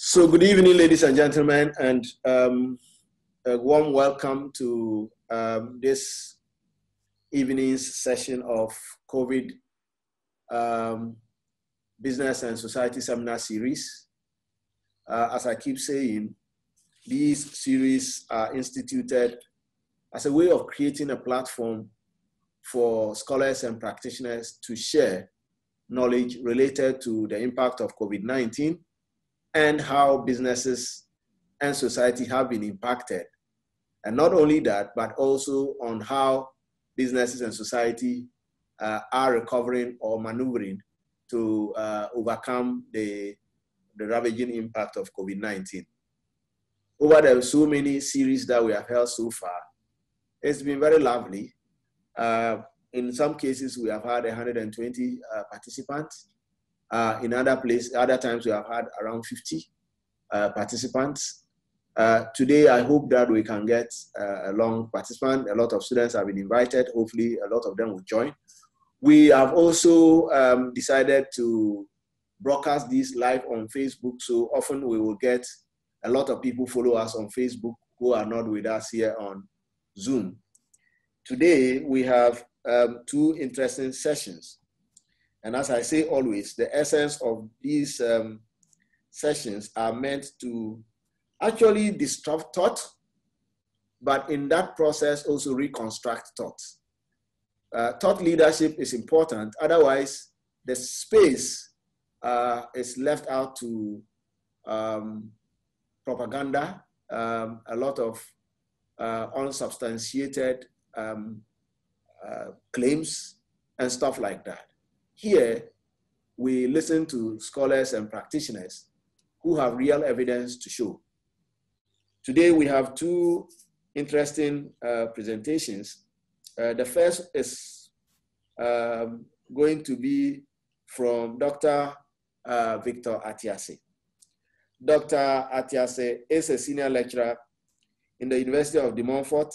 So good evening, ladies and gentlemen, and a warm welcome to this evening's session of COVID Business and Society Seminar Series. As I keep saying, these series are instituted as a way of creating a platform for scholars and practitioners to share knowledge related to the impact of COVID-19 and how businesses and society have been impacted. And not only that, but also on how businesses and society are recovering or maneuvering to overcome the ravaging impact of COVID-19. Over the so many series that we have held so far, it's been very lovely. In some cases, we have had 120 participants. In other times, we have had around 50 participants. Today, I hope that we can get a long participant. A lot of students have been invited. Hopefully, a lot of them will join. We have also decided to broadcast this live on Facebook, so often we will get a lot of people follow us on Facebook who are not with us here on Zoom. Today, we have two interesting sessions. And as I say always, the essence of these sessions are meant to actually disrupt thought, but in that process also reconstruct thought. Thought leadership is important. Otherwise, the space is left out to propaganda, a lot of unsubstantiated claims and stuff like that. Here, we listen to scholars and practitioners who have real evidence to show. Today, we have two interesting presentations. The first is going to be from Dr. Victor Atiase. Dr. Atiase is a senior lecturer in the University of De Montfort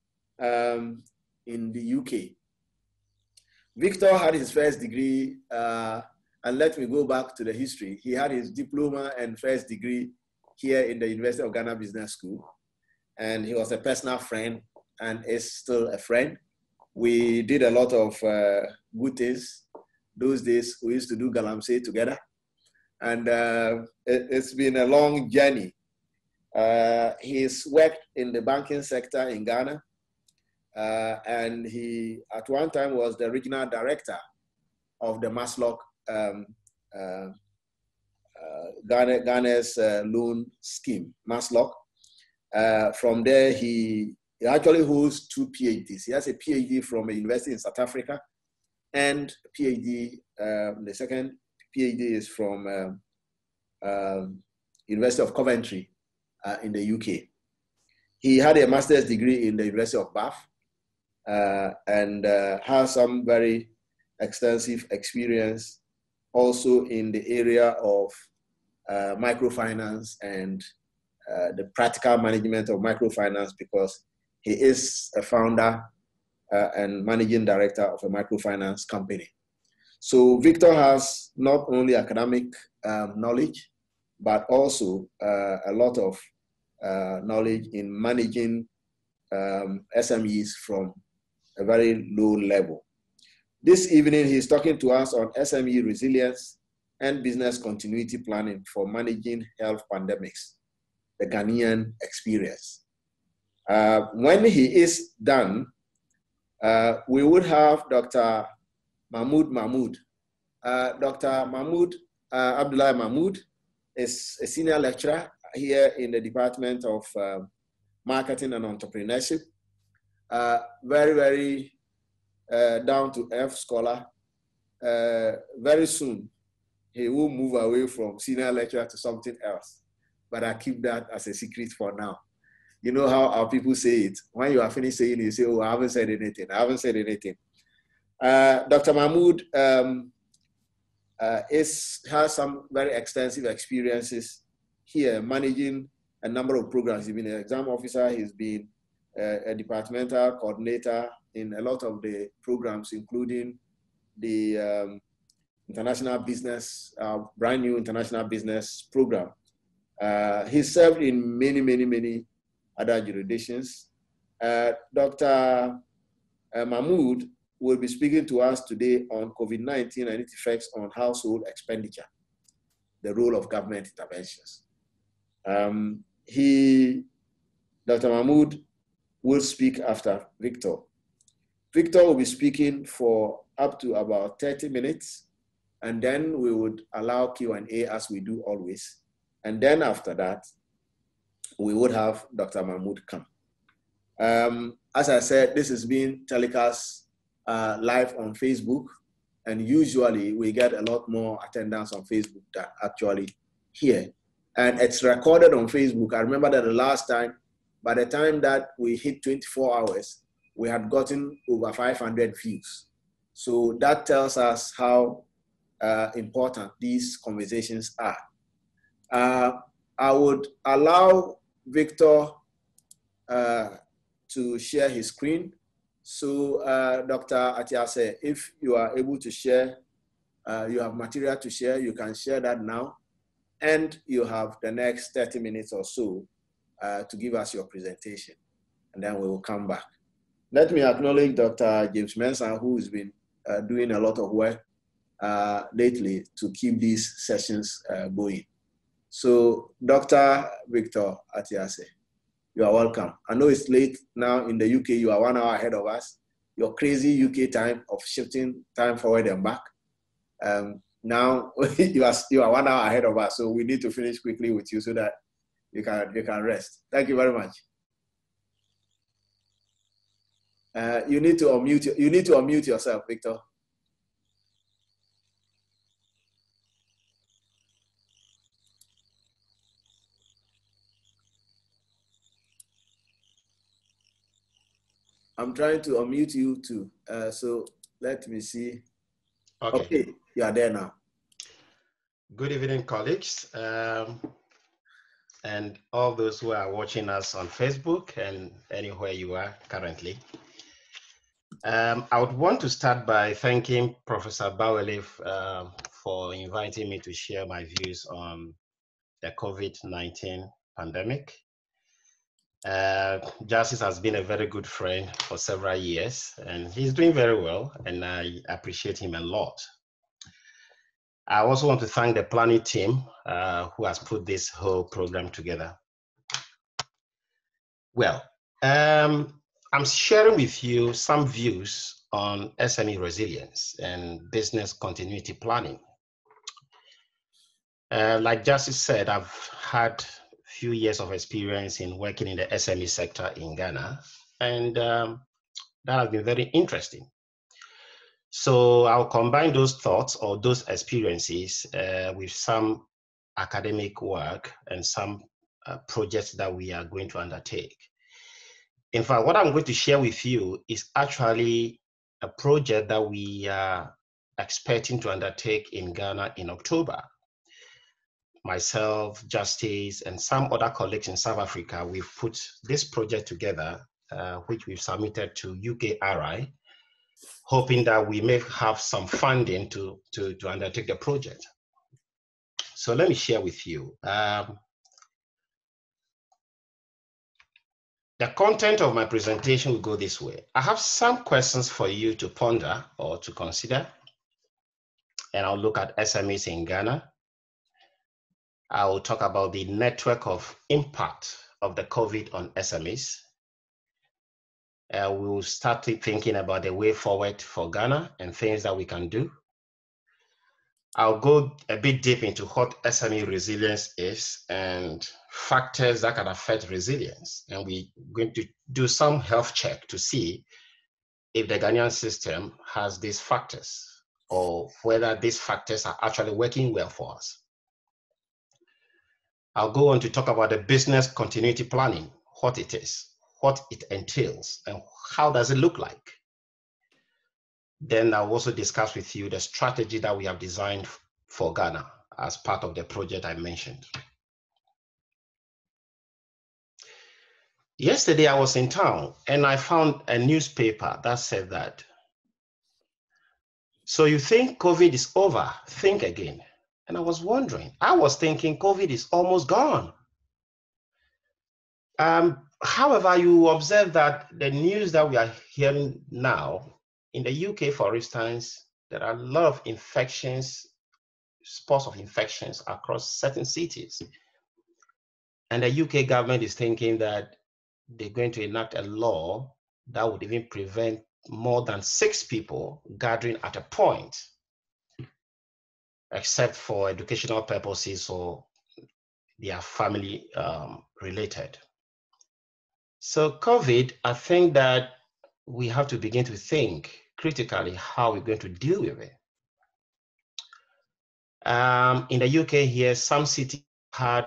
in the UK. Victor had his first degree, and let me go back to the history. He had his diploma and first degree here in the University of Ghana Business School. And he was a personal friend and is still a friend. We did a lot of good things. Those days, we used to do galamsey together. And it's been a long journey. He's worked in the banking sector in Ghana. And he, at one time, was the regional director of the Maslock, Ghana's loan scheme, Maslock. From there, he actually holds two PhDs. He has a PhD from a university in South Africa, and PhD, the second PhD is from University of Coventry in the UK. He had a master's degree in the University of Bath, and has some very extensive experience also in the area of microfinance and the practical management of microfinance, because he is a founder and managing director of a microfinance company. So Victor has not only academic knowledge, but also a lot of knowledge in managing SMEs from a very low level. This evening, he's talking to us on SME resilience and business continuity planning for managing health pandemics, the Ghanaian experience. When he is done, we would have Dr. Mahmoud Mahmoud. Dr. Mahmoud, Abdullah Mahmoud, is a senior lecturer here in the Department of Marketing and Entrepreneurship. Very, very down-to-earth scholar. Very soon, he will move away from senior lecturer to something else. But I keep that as a secret for now. You know how our people say it. When you are finished saying it, you say, oh, I haven't said anything. I haven't said anything. Dr. Mahmoud has some very extensive experiences here managing a number of programs. He's been an exam officer. He's been a departmental coordinator in a lot of the programs, including the international business, brand new international business program He served in many other jurisdictions. Dr. Mahmood will be speaking to us today on COVID-19 and its effects on household expenditure, the role of government interventions. Dr. Mahmood will speak after Victor. Victor will be speaking for up to about 30 minutes, and then we would allow Q&A as we do always. And then after that, we would have Dr. Mahmood come. As I said, this is being telecast live on Facebook, and usually we get a lot more attendance on Facebook than actually here. And it's recorded on Facebook. I remember that the last time, by the time that we hit 24 hours, we had gotten over 500 views. So that tells us how important these conversations are. I would allow Victor to share his screen. So Dr. Atiase, if you are able to share, you have material to share, you can share that now. And you have the next 30 minutes or so to give us your presentation. And then we will come back. Let me acknowledge Dr. James Mensah, who has been doing a lot of work lately to keep these sessions going. So Dr. Victor Atiase, you are welcome. I know it's late now in the UK. You are 1 hour ahead of us. Your crazy UK time of shifting time forward and back. Now you are 1 hour ahead of us, so we need to finish quickly with you so that you can rest. Thank you very much. You need to unmute yourself, Victor. I'm trying to unmute you too. So let me see. Okay, you are there now. Good evening, colleagues, and all those who are watching us on Facebook and anywhere you are currently. I would want to start by thanking Professor Bawele for inviting me to share my views on the COVID-19 pandemic. Justice has been a very good friend for several years, and he's doing very well, and I appreciate him a lot. I also want to thank the planning team who has put this whole program together. Well, I'm sharing with you some views on SME resilience and business continuity planning. Like Justice said, I've had few years of experience in working in the SME sector in Ghana, and that has been very interesting. So I'll combine those thoughts or those experiences with some academic work and some projects that we are going to undertake. In fact, what I'm going to share with you is actually a project that we are expecting to undertake in Ghana in October. Myself, Justice, and some other colleagues in South Africa, we've put this project together, which we've submitted to UKRI, hoping that we may have some funding to undertake the project. So let me share with you. The content of my presentation will go this way. I have some questions for you to ponder or to consider, and I'll look at SMEs in Ghana. I will talk about the network of impact of the COVID on SMEs. We will start thinking about the way forward for Ghana and things that we can do. I'll go a bit deep into what SME resilience is and factors that can affect resilience. And we're going to do some health check to see if the Ghanaian system has these factors or whether these factors are actually working well for us. I'll go on to talk about the business continuity planning, what it is, what it entails, and how does it look like. Then I'll also discuss with you the strategy that we have designed for Ghana as part of the project I mentioned. Yesterday I was in town and I found a newspaper that said that, so you think COVID is over, think again. And I was wondering, I was thinking COVID is almost gone. However, you observe that the news that we are hearing now, in the UK, for instance, there are a lot of infections, spots of infections across certain cities. And the UK government is thinking that they're going to enact a law that would even prevent more than 6 people gathering at a point, except for educational purposes or they are family related. So COVID, I think that we have to begin to think critically how we're going to deal with it. In the UK here, some cities had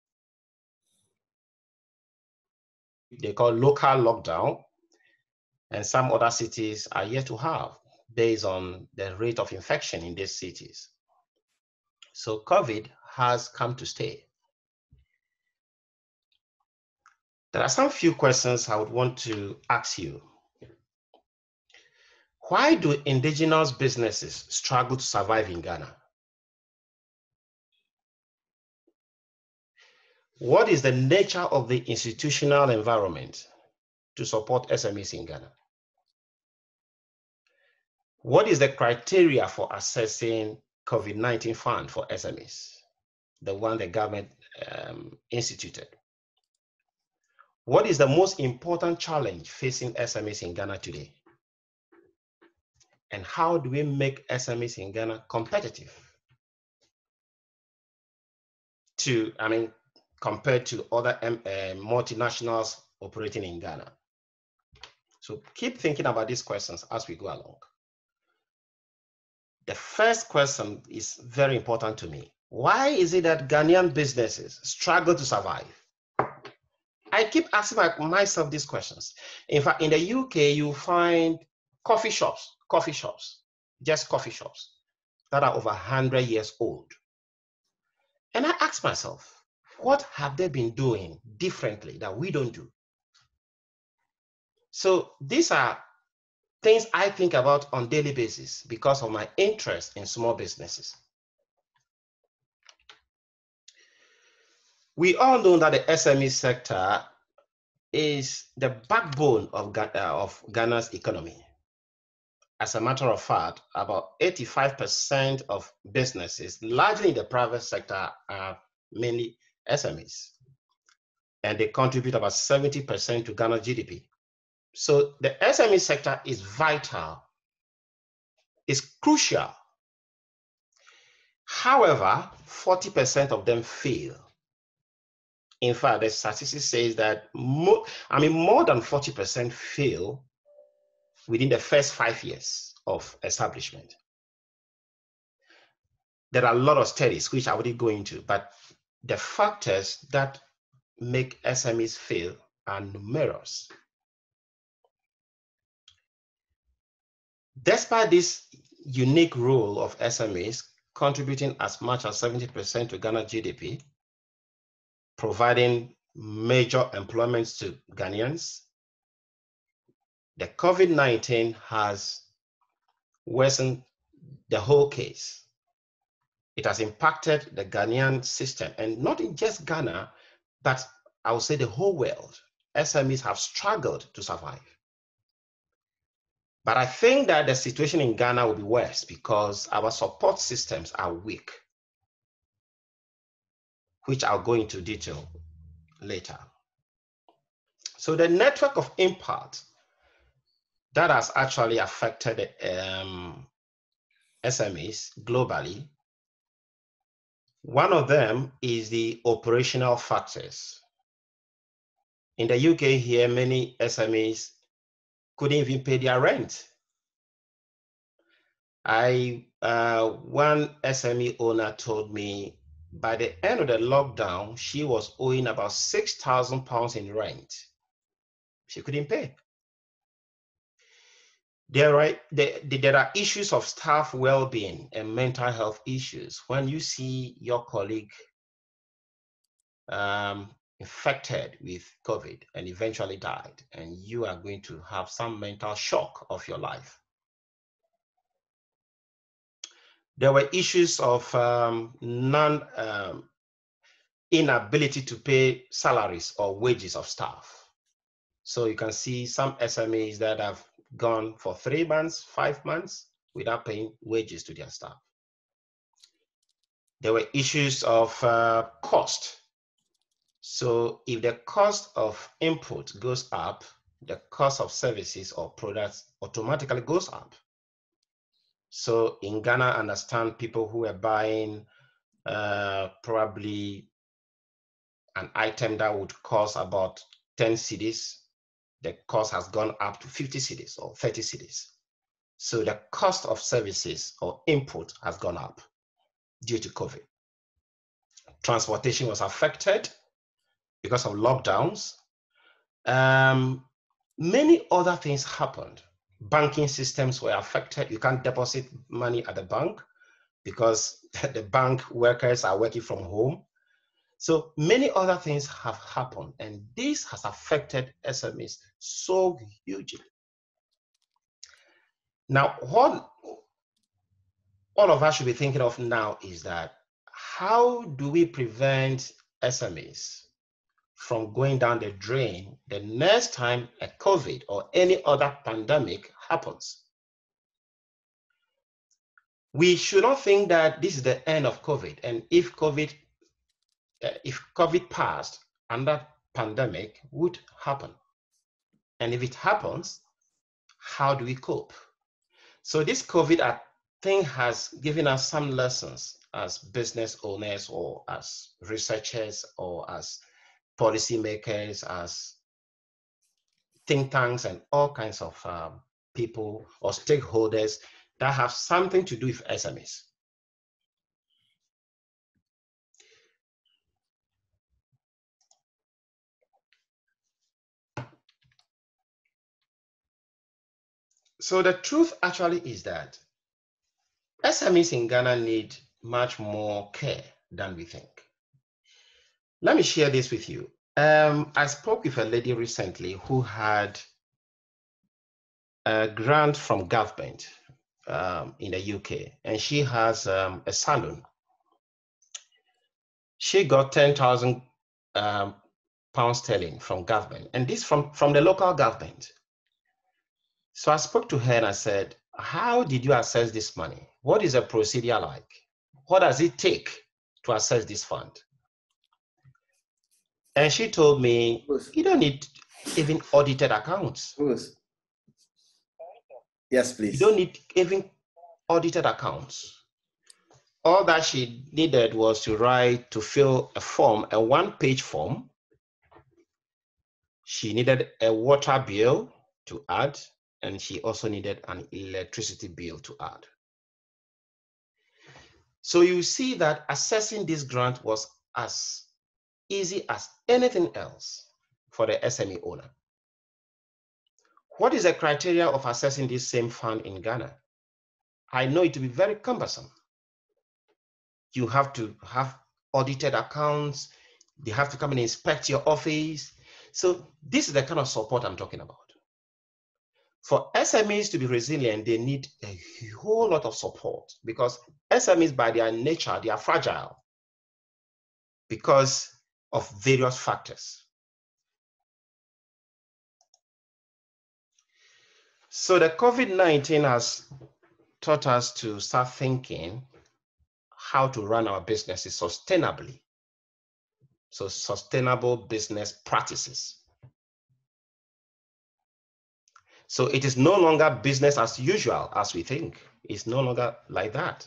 they call local lockdown, and some other cities are yet to have, based on the rate of infection in these cities. So COVID has come to stay. There are some few questions I would want to ask you. Why do indigenous businesses struggle to survive in Ghana? What is the nature of the institutional environment to support SMEs in Ghana? What is the criteria for assessing COVID-19 fund for SMEs, the one the government instituted? What is the most important challenge facing SMEs in Ghana today? And how do we make SMEs in Ghana competitive compared to other multinationals operating in Ghana? So keep thinking about these questions as we go along. The first question is very important to me. Why is it that Ghanaian businesses struggle to survive? I keep asking myself these questions. In fact, in the UK, you find coffee shops, just coffee shops that are over 100 years old. And I ask myself, what have they been doing differently that we don't do? So these are things I think about on a daily basis because of my interest in small businesses. We all know that the SME sector is the backbone of Ghana's economy. As a matter of fact, about 85% of businesses, largely in the private sector, are mainly SMEs. And they contribute about 70% to Ghana's GDP. So the SME sector is vital, is crucial. However, 40% of them fail. In fact, the statistics says that more than 40% fail within the first 5 years of establishment. There are a lot of studies which I wouldn't go into, but the factors that make SMEs fail are numerous. Despite this unique role of SMEs contributing as much as 70% to Ghana GDP, providing major employment to Ghanaians, the COVID-19 has worsened the whole case. It has impacted the Ghanaian system, and not in just Ghana, but I would say the whole world. SMEs have struggled to survive. But I think that the situation in Ghana will be worse because our support systems are weak, which I'll go into detail later. So the network of impact that has actually affected SMEs globally, one of them is the operational factors. In the UK here, many SMEs couldn't even pay their rent. One SME owner told me by the end of the lockdown, she was owing about £6,000 in rent. She couldn't pay. There are issues of staff well-being and mental health issues. When you see your colleague infected with COVID and eventually died, and you are going to have some mental shock of your life. There were issues of inability to pay salaries or wages of staff. So you can see some SMEs that have gone for 3 months, 5 months without paying wages to their staff. There were issues of cost. So if the cost of input goes up, the cost of services or products automatically goes up. So in Ghana, I understand people who are buying probably an item that would cost about 10 cedis, the cost has gone up to 50 cedis or 30 cedis. So the cost of services or input has gone up due to COVID. Transportation was affected because of lockdowns. Many other things happened. Banking systems were affected. You can't deposit money at the bank because the bank workers are working from home. So many other things have happened, and this has affected SMEs so hugely. Now, what all of us should be thinking of now is that how do we prevent SMEs from going down the drain the next time a COVID or any other pandemic happens? We should not think that this is the end of COVID, and if COVID passed, another pandemic would happen. And if it happens, how do we cope? So this COVID, I think, has given us some lessons as business owners or as researchers or as policymakers, as think tanks and all kinds of people or stakeholders that have something to do with SMEs. So the truth actually is that SMEs in Ghana need much more care than we think. Let me share this with you. I spoke with a lady recently who had a grant from government in the UK, and she has a salon. She got 10,000 pounds sterling from government, and this from the local government. So I spoke to her and I said, how did you access this money? What is the procedure like? What does it take to access this fund? And she told me, you don't need even audited accounts. Yes, please. You don't need even audited accounts. All that she needed was to fill a form, a one-page form. She needed a water bill to add, and she also needed an electricity bill to add. So you see that accessing this grant was as easy as anything else for the SME owner. What is the criteria of accessing this same fund in Ghana? I know it to be very cumbersome. You have to have audited accounts. They have to come and inspect your office. So this is the kind of support I'm talking about. For SMEs to be resilient, they need a whole lot of support because SMEs by their nature, they are fragile because of various factors. So the COVID-19 has taught us to start thinking how to run our businesses sustainably. So sustainable business practices. So it is no longer business as usual as we think. It's no longer like that.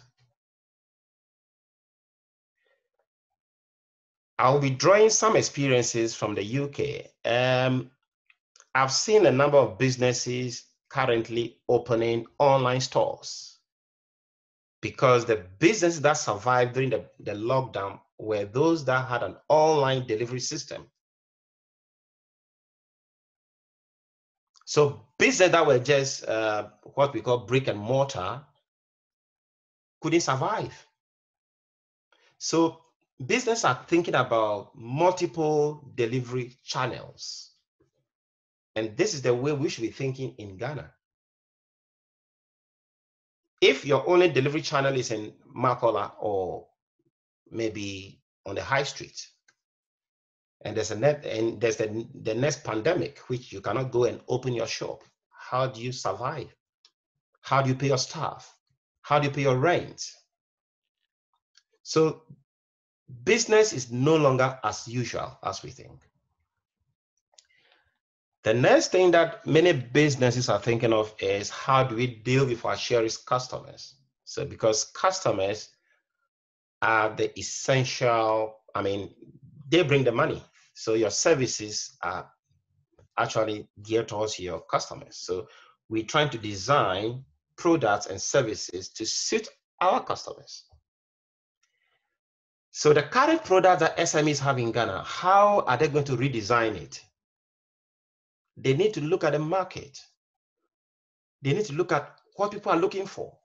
I'll be drawing some experiences from the UK. I've seen a number of businesses currently opening online stores because the businesses that survived during the lockdown were those that had an online delivery system. So businesses that were just what we call brick and mortar couldn't survive. So businesses are thinking about multiple delivery channels. And this is the way we should be thinking in Ghana. If your only delivery channel is in Makola or maybe on the high street, and there's the next pandemic, which you cannot go and open your shop, how do you survive? How do you pay your staff? How do you pay your rent? So business is no longer as usual as we think. The next thing that many businesses are thinking of is how do we deal with our cherished customers? So because customers are the essential, they bring the money. So your services are actually geared towards your customers. So we're trying to design products and services to suit our customers. So the current product that SMEs have in Ghana, how are they going to redesign it? They need to look at the market. They need to look at what people are looking for.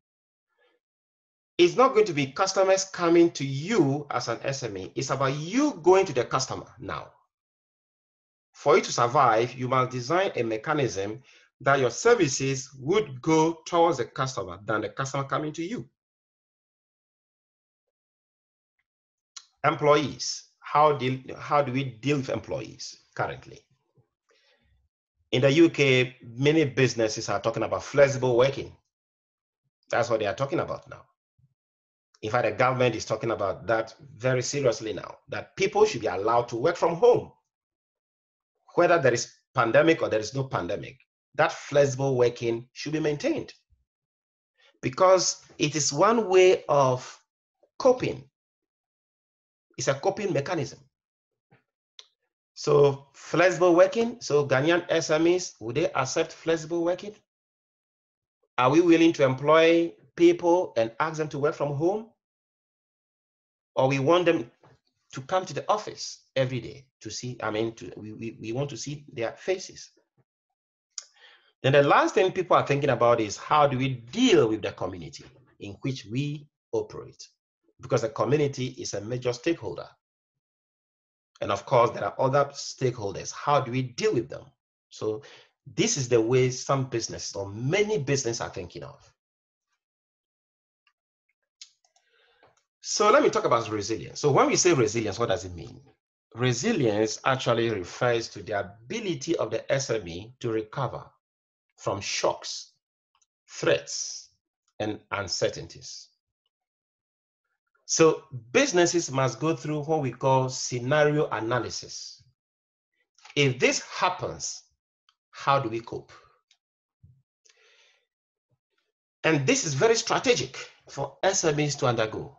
It's not going to be customers coming to you as an SME. It's about you going to the customer now. For you to survive, you must design a mechanism that your services would go towards the customer than the customer coming to you. Employees, how do we deal with employees currently? In the UK, many businesses are talking about flexible working. That's what they are talking about now. In fact, the government is talking about that very seriously now, that people should be allowed to work from home. Whether there is pandemic or there is no pandemic, that flexible working should be maintained because it is one way of coping. It's a coping mechanism. So flexible working, so Ghanaian SMEs, would they accept flexible working? Are we willing to employ people and ask them to work from home? Or we want them to come to the office every day to see, we want to see their faces. Then the last thing people are thinking about is how do we deal with the community in which we operate? Because the community is a major stakeholder. And of course, there are other stakeholders. How do we deal with them? So this is the way some businesses or many businesses are thinking of. So let me talk about resilience. So when we say resilience, what does it mean? Resilience actually refers to the ability of the SME to recover from shocks, threats, and uncertainties. So businesses must go through what we call scenario analysis. If this happens, how do we cope? And this is very strategic for SMEs to undergo.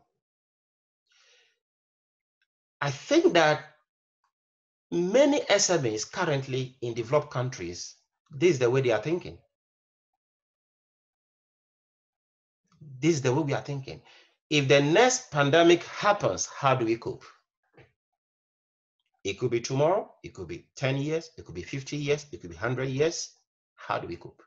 I think that many SMEs currently in developed countries, this is the way they are thinking. This is the way we are thinking. If the next pandemic happens, how do we cope? It could be tomorrow, it could be 10 years, it could be 50 years, it could be 100 years. How do we cope?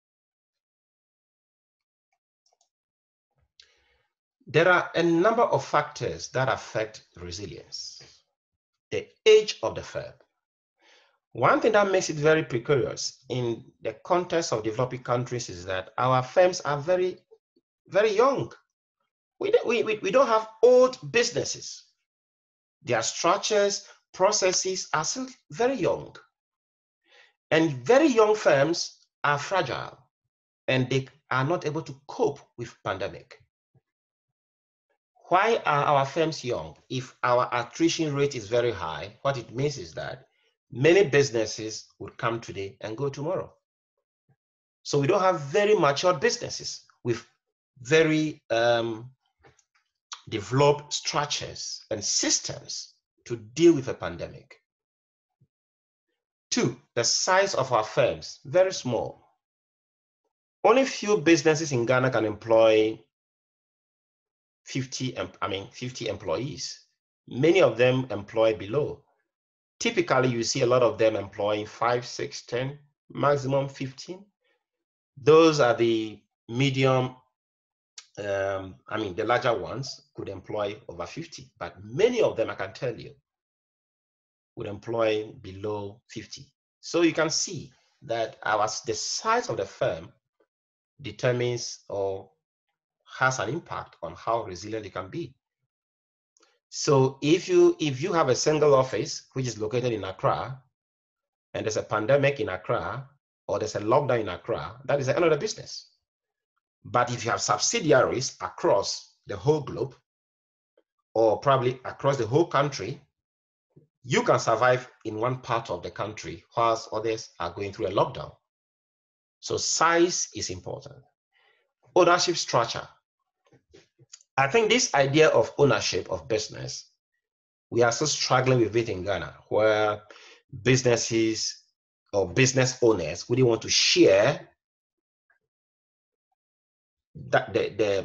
There are a number of factors that affect resilience. The age of the firm. One thing that makes it very precarious in the context of developing countries is that our firms are very, very young. We don't have old businesses. Their structures, processes are still very young. And very young firms are fragile and they are not able to cope with pandemic. Why are our firms young? If our attrition rate is very high, what it means is that many businesses would come today and go tomorrow. So we don't have very mature businesses with very developed structures and systems to deal with a pandemic. Two, the size of our firms, very small. Only few businesses in Ghana can employ 50 employees. Many of them employ below. Typically, you see a lot of them employing 5, 6, 10, maximum 15. Those are the medium, the larger ones could employ over 50, but many of them, I can tell you, would employ below 50. So you can see that the size of the firm determines or has an impact on how resilient you can be. So if you have a single office which is located in Accra, and there's a pandemic in Accra, or there's a lockdown in Accra, that is another business. But if you have subsidiaries across the whole globe, or probably across the whole country, you can survive in one part of the country whilst others are going through a lockdown. So size is important. Ownership structure. I think this idea of ownership of business, we are still struggling with it in Ghana, where businesses or business owners really want to share that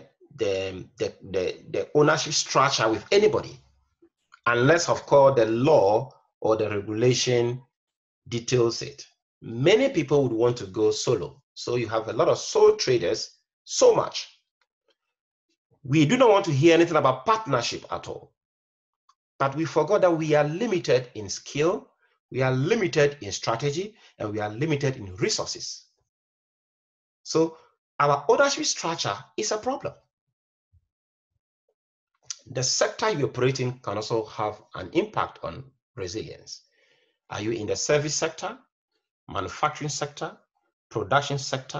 the ownership structure with anybody, unless of course the law or the regulation details it. Many people would want to go solo. So you have a lot of sole traders, so much. We do not want to hear anything about partnership at all. But we forgot that we are limited in skill, we are limited in strategy, and we are limited in resources. So our ownership structure is a problem. The sector you operate in can also have an impact on resilience. Are you in the service sector, manufacturing sector, production sector?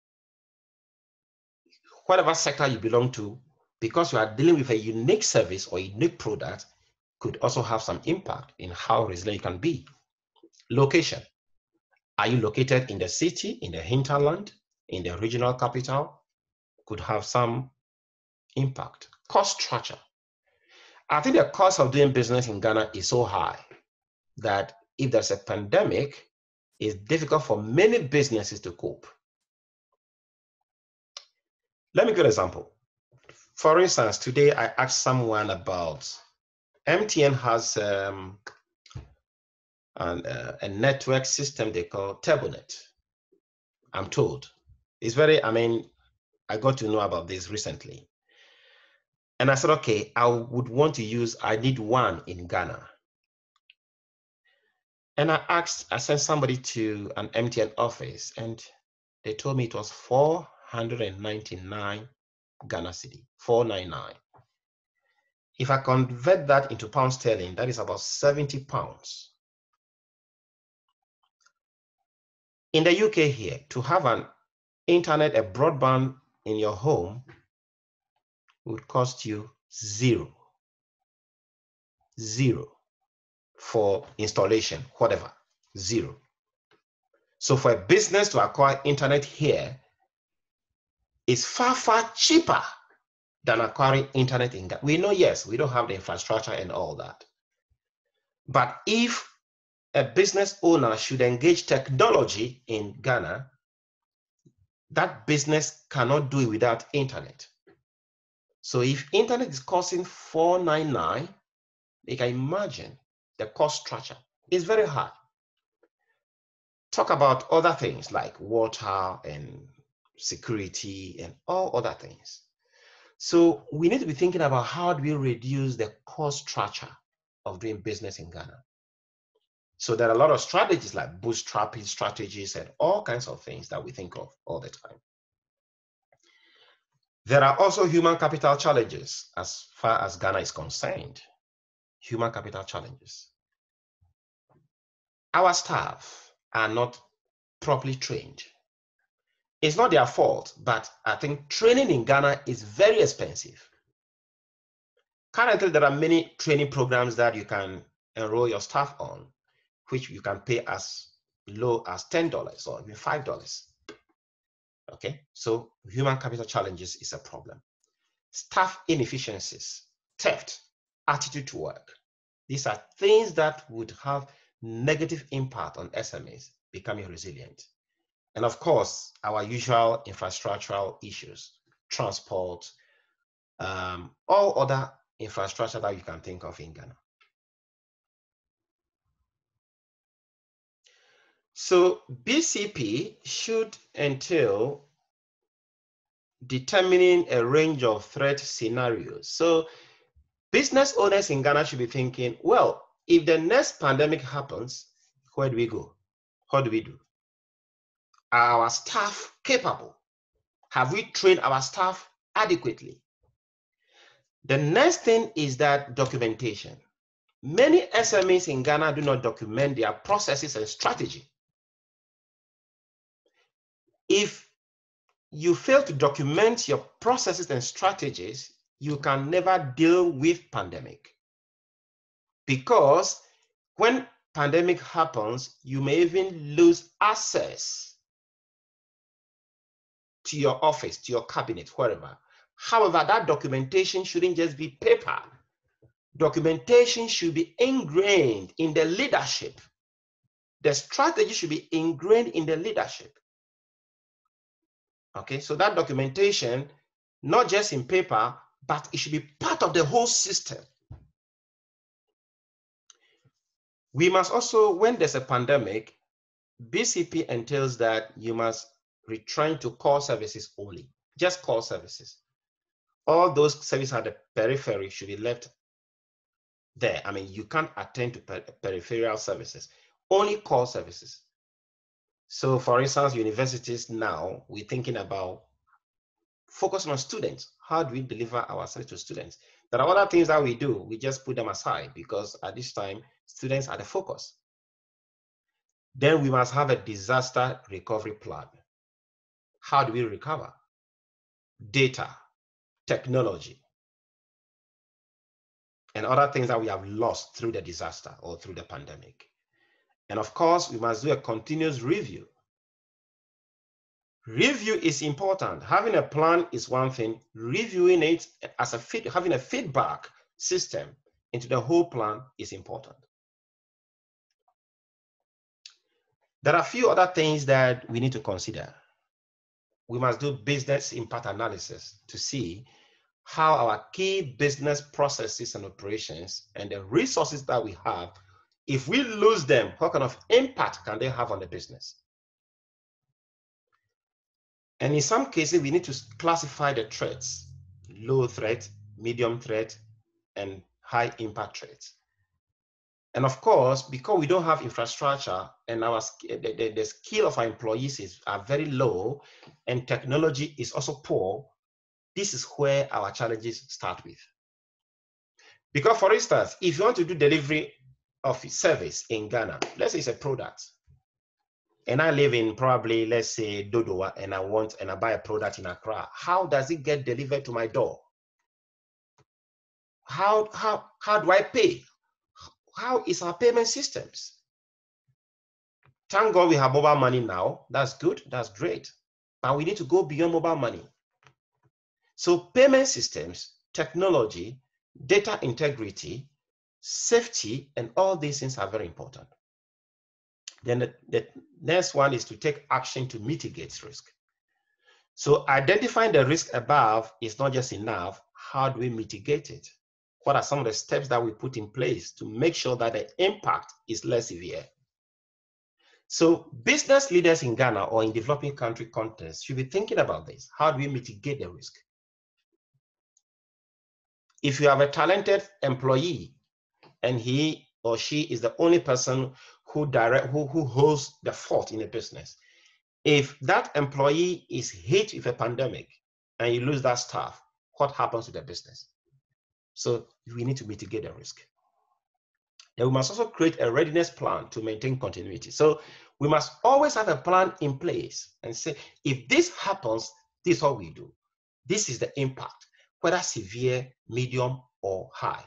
Whatever sector you belong to, because you are dealing with a unique service or unique product, could also have some impact in how resilient you can be. Location. Are you located in the city, in the hinterland, in the regional capital? Could have some impact. Cost structure. I think the cost of doing business in Ghana is so high that if there's a pandemic, it's difficult for many businesses to cope. Let me give an example. For instance, today I asked someone about MTN has a network system they call TurboNet. I'm told. It's very, I got to know about this recently. And I said, okay, I need one in Ghana. And I sent somebody to an MTN office and they told me it was 499 Ghana cedi, 499. If I convert that into pound sterling, that is about 70 pounds. In the UK here, to have an internet, a broadband in your home would cost you zero for installation, whatever, zero. So for a business to acquire internet here is far, far cheaper than acquiring internet in Ghana. We know, yes, we don't have the infrastructure and all that. But if a business owner should engage technology in Ghana, that business cannot do it without internet. So if internet is costing 499, you can imagine the cost structure is very high. Talk about other things like water and security and all other things. So we need to be thinking about how do we reduce the cost structure of doing business in Ghana. So there are a lot of strategies like bootstrapping strategies and all kinds of things that we think of all the time. There are also human capital challenges as far as Ghana is concerned. Human capital challenges. Our staff are not properly trained. It's not their fault, but I think training in Ghana is very expensive. Currently, there are many training programs that you can enroll your staff on, which you can pay as low as $10 or even $5. Okay, so human capital challenges is a problem. Staff inefficiencies, theft, attitude to work. These are things that would have negative impact on SMEs becoming resilient. And of course, our usual infrastructural issues, transport, all other infrastructure that you can think of in Ghana. So BCP should entail determining a range of threat scenarios. So business owners in Ghana should be thinking, well, if the next pandemic happens, where do we go? What do we do? Are our staff capable? Have we trained our staff adequately. The next thing is that documentation. Many SMEs in Ghana do not document their processes and strategy. If you fail to document your processes and strategies, you can never deal with pandemic. Because when pandemic happens, you may even lose access to your office, to your cabinet, wherever. However, that documentation shouldn't just be paper. Documentation should be ingrained in the leadership. The strategy should be ingrained in the leadership. Okay, so that documentation, not just in paper, but it should be part of the whole system. We must also, when there's a pandemic, BCP entails that you must return to core services only, just core services. All those services at the periphery should be left there. I mean, you can't attend to peripheral services, only core services. So for instance, universities now, we're thinking about focusing on students. How do we deliver our service to students? There are other things that we do. We just put them aside because at this time, students are the focus. Then we must have a disaster recovery plan. How do we recover? Data, technology, and other things that we have lost through the disaster or through the pandemic. And of course, we must do a continuous review. Review is important. Having a plan is one thing. Reviewing it as having a feedback system into the whole plan is important. There are a few other things that we need to consider. We must do business impact analysis to see how our key business processes and operations and the resources that we have, if we lose them, what kind of impact can they have on the business? And in some cases, we need to classify the threats: low threat, medium threat, and high impact threats. And of course, because we don't have infrastructure and the skill of our employees are very low and technology is also poor, this is where our challenges start with. Because for instance, if you want to do delivery of service in Ghana, let's say it's a product, and I live in probably, let's say, Dodowa, and I buy a product in Accra, how does it get delivered to my door? How do I pay? How is our payment systems? Thank God we have mobile money now. That's good, that's great. But we need to go beyond mobile money. So payment systems, technology, data integrity, safety, and all these things are very important. Then the next one is to take action to mitigate risk. So identifying the risk above is not just enough. How do we mitigate it? What are some of the steps that we put in place to make sure that the impact is less severe? So business leaders in Ghana or in developing country contexts should be thinking about this. How do we mitigate the risk? If you have a talented employee and he or she is the only person who holds the fort in a business, if that employee is hit with a pandemic and you lose that staff, what happens to the business? So we need to mitigate the risk. And we must also create a readiness plan to maintain continuity. So we must always have a plan in place and say, if this happens, this is what we do. This is the impact, whether severe, medium, or high.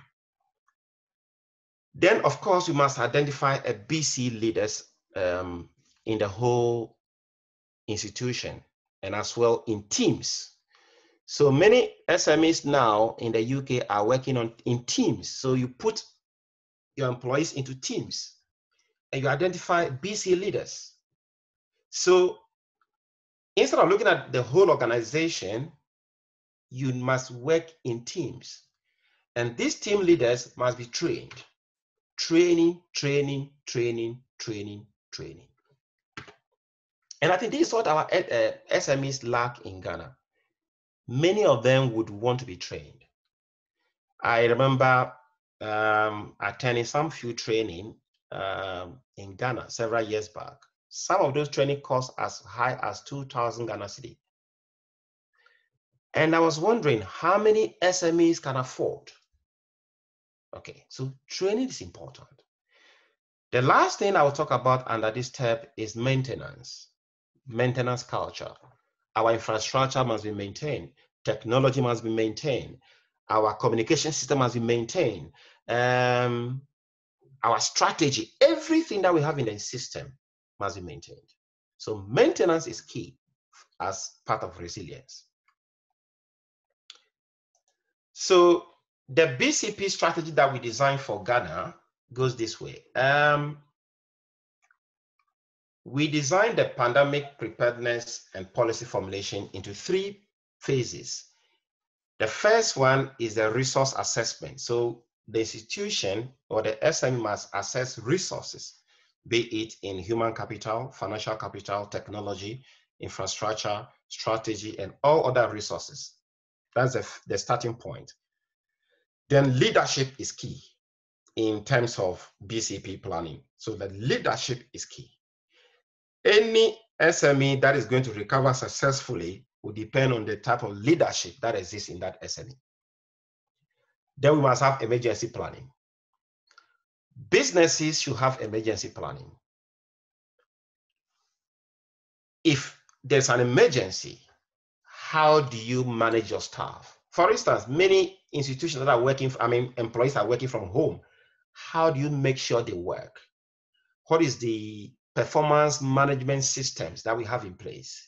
Then, of course, we must identify a BC leaders in the whole institution and as well in teams. So many SMEs now in the UK are working in teams. So you put your employees into teams and you identify BC leaders. So instead of looking at the whole organization, you must work in teams. And these team leaders must be trained. Training, training, training, training, training. And I think this is what our SMEs lack in Ghana. Many of them would want to be trained. I remember attending some few training in Ghana several years back. Some of those training costs as high as 2,000 Ghana cedi. And I was wondering how many SMEs can afford. Okay, so training is important. The last thing I will talk about under this step is maintenance culture. Our infrastructure must be maintained. Technology must be maintained. Our communication system must be maintained. Our strategy, everything that we have in the system must be maintained. So maintenance is key as part of resilience. So the BCP strategy that we designed for Ghana goes this way. We designed the pandemic preparedness and policy formulation into 3 phases. The first one is the resource assessment. So the institution or the SME must assess resources, be it in human capital, financial capital, technology, infrastructure, strategy, and all other resources. That's the starting point. Then leadership is key in terms of BCP planning. So the leadership is key. Any SME that is going to recover successfully will depend on the type of leadership that exists in that SME. Then we must have emergency planning. Businesses should have emergency planning. If there's an emergency, how do you manage your staff? For instance, many institutions that are working, employees are working from home. How do you make sure they work? What is the performance management systems that we have in place?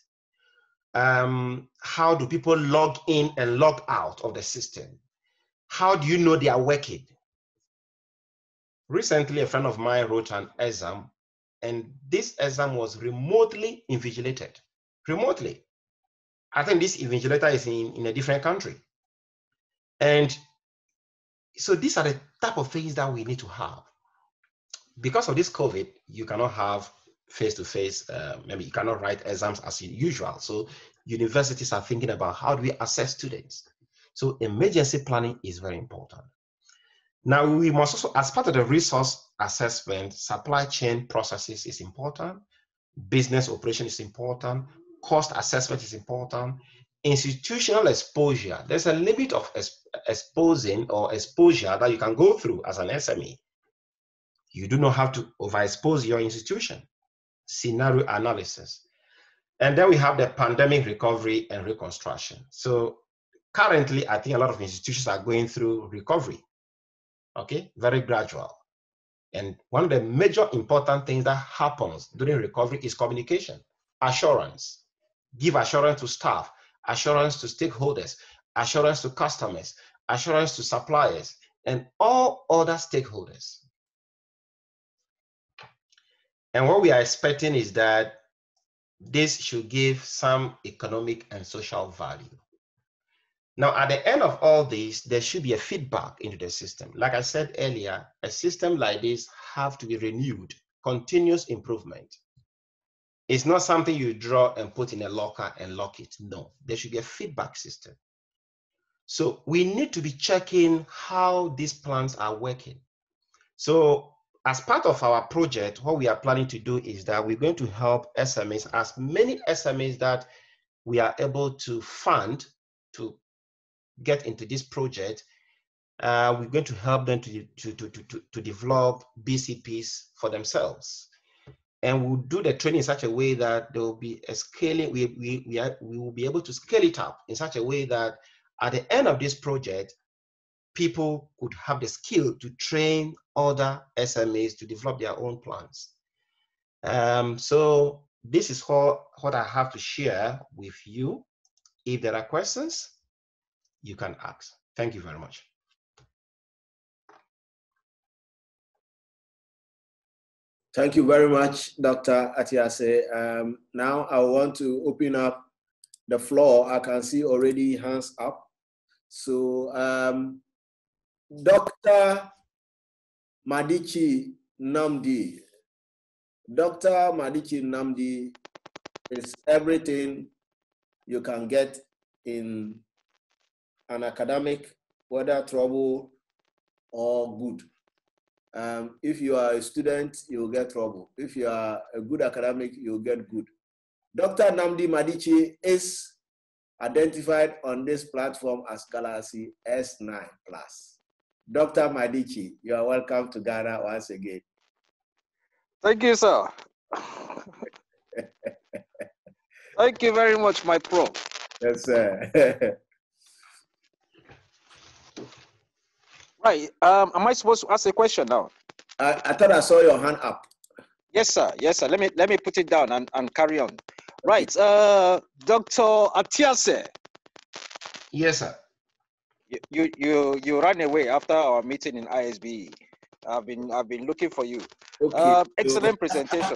How do people log in and log out of the system? How do you know they are working? Recently, a friend of mine wrote an exam, and this exam was remotely invigilated. Remotely. I think this invigilator is in a different country. And so these are the type of things that we need to have. Because of this COVID, you cannot have face-to-face, maybe you cannot write exams as usual. So universities are thinking about how do we assess students. So emergency planning is very important. Now we must also, as part of the resource assessment, supply chain processes is important, business operation is important, cost assessment is important, institutional exposure. There's a limit of exposing or exposure that you can go through as an SME. You do not have to overexpose your institution. Scenario analysis. And then we have the pandemic recovery and reconstruction. So currently, I think a lot of institutions are going through recovery, okay, very gradual. And one of the major important things that happens during recovery is communication, assurance. Give assurance to staff, assurance to stakeholders, assurance to customers, assurance to suppliers, and all other stakeholders. And what we are expecting is that this should give some economic and social value. Now, at the end of all this, there should be a feedback into the system. Like I said earlier, a system like this have to be renewed, continuous improvement. It's not something you draw and put in a locker and lock it. No, there should be a feedback system. So we need to be checking how these plans are working. So as part of our project, what we are planning to do is that we're going to help SMEs, as many SMEs that we are able to fund to get into this project. We're going to help them to develop BCPs for themselves. And we'll do the training in such a way that there will be a scaling, we will be able to scale it up in such a way that at the end of this project, people could have the skill to train other SMEs to develop their own plans. So this is what I have to share with you. If there are questions, you can ask. Thank you very much. Thank you very much, Dr. Atiase. Now I want to open up the floor. I can see already hands up. So Dr. Madichi Nnamdi. Dr. Madichi Nnamdi is everything you can get in an academic, whether trouble or good. If you are a student, you'll get trouble. If you are a good academic, you'll get good. Dr. Nnamdi Madichi is identified on this platform as Galaxy S9 Plus. Dr. Madichi, you are welcome to Ghana once again. Thank you, sir. Thank you very much, my pro. Yes, sir. Right. Am I supposed to ask a question now? I thought I saw your hand up. Yes, sir. Yes, sir. Let me put it down and carry on. Right. Dr. Atiase. Yes, sir. You ran away after our meeting in ISB. I've been looking for you. Okay. Excellent presentation.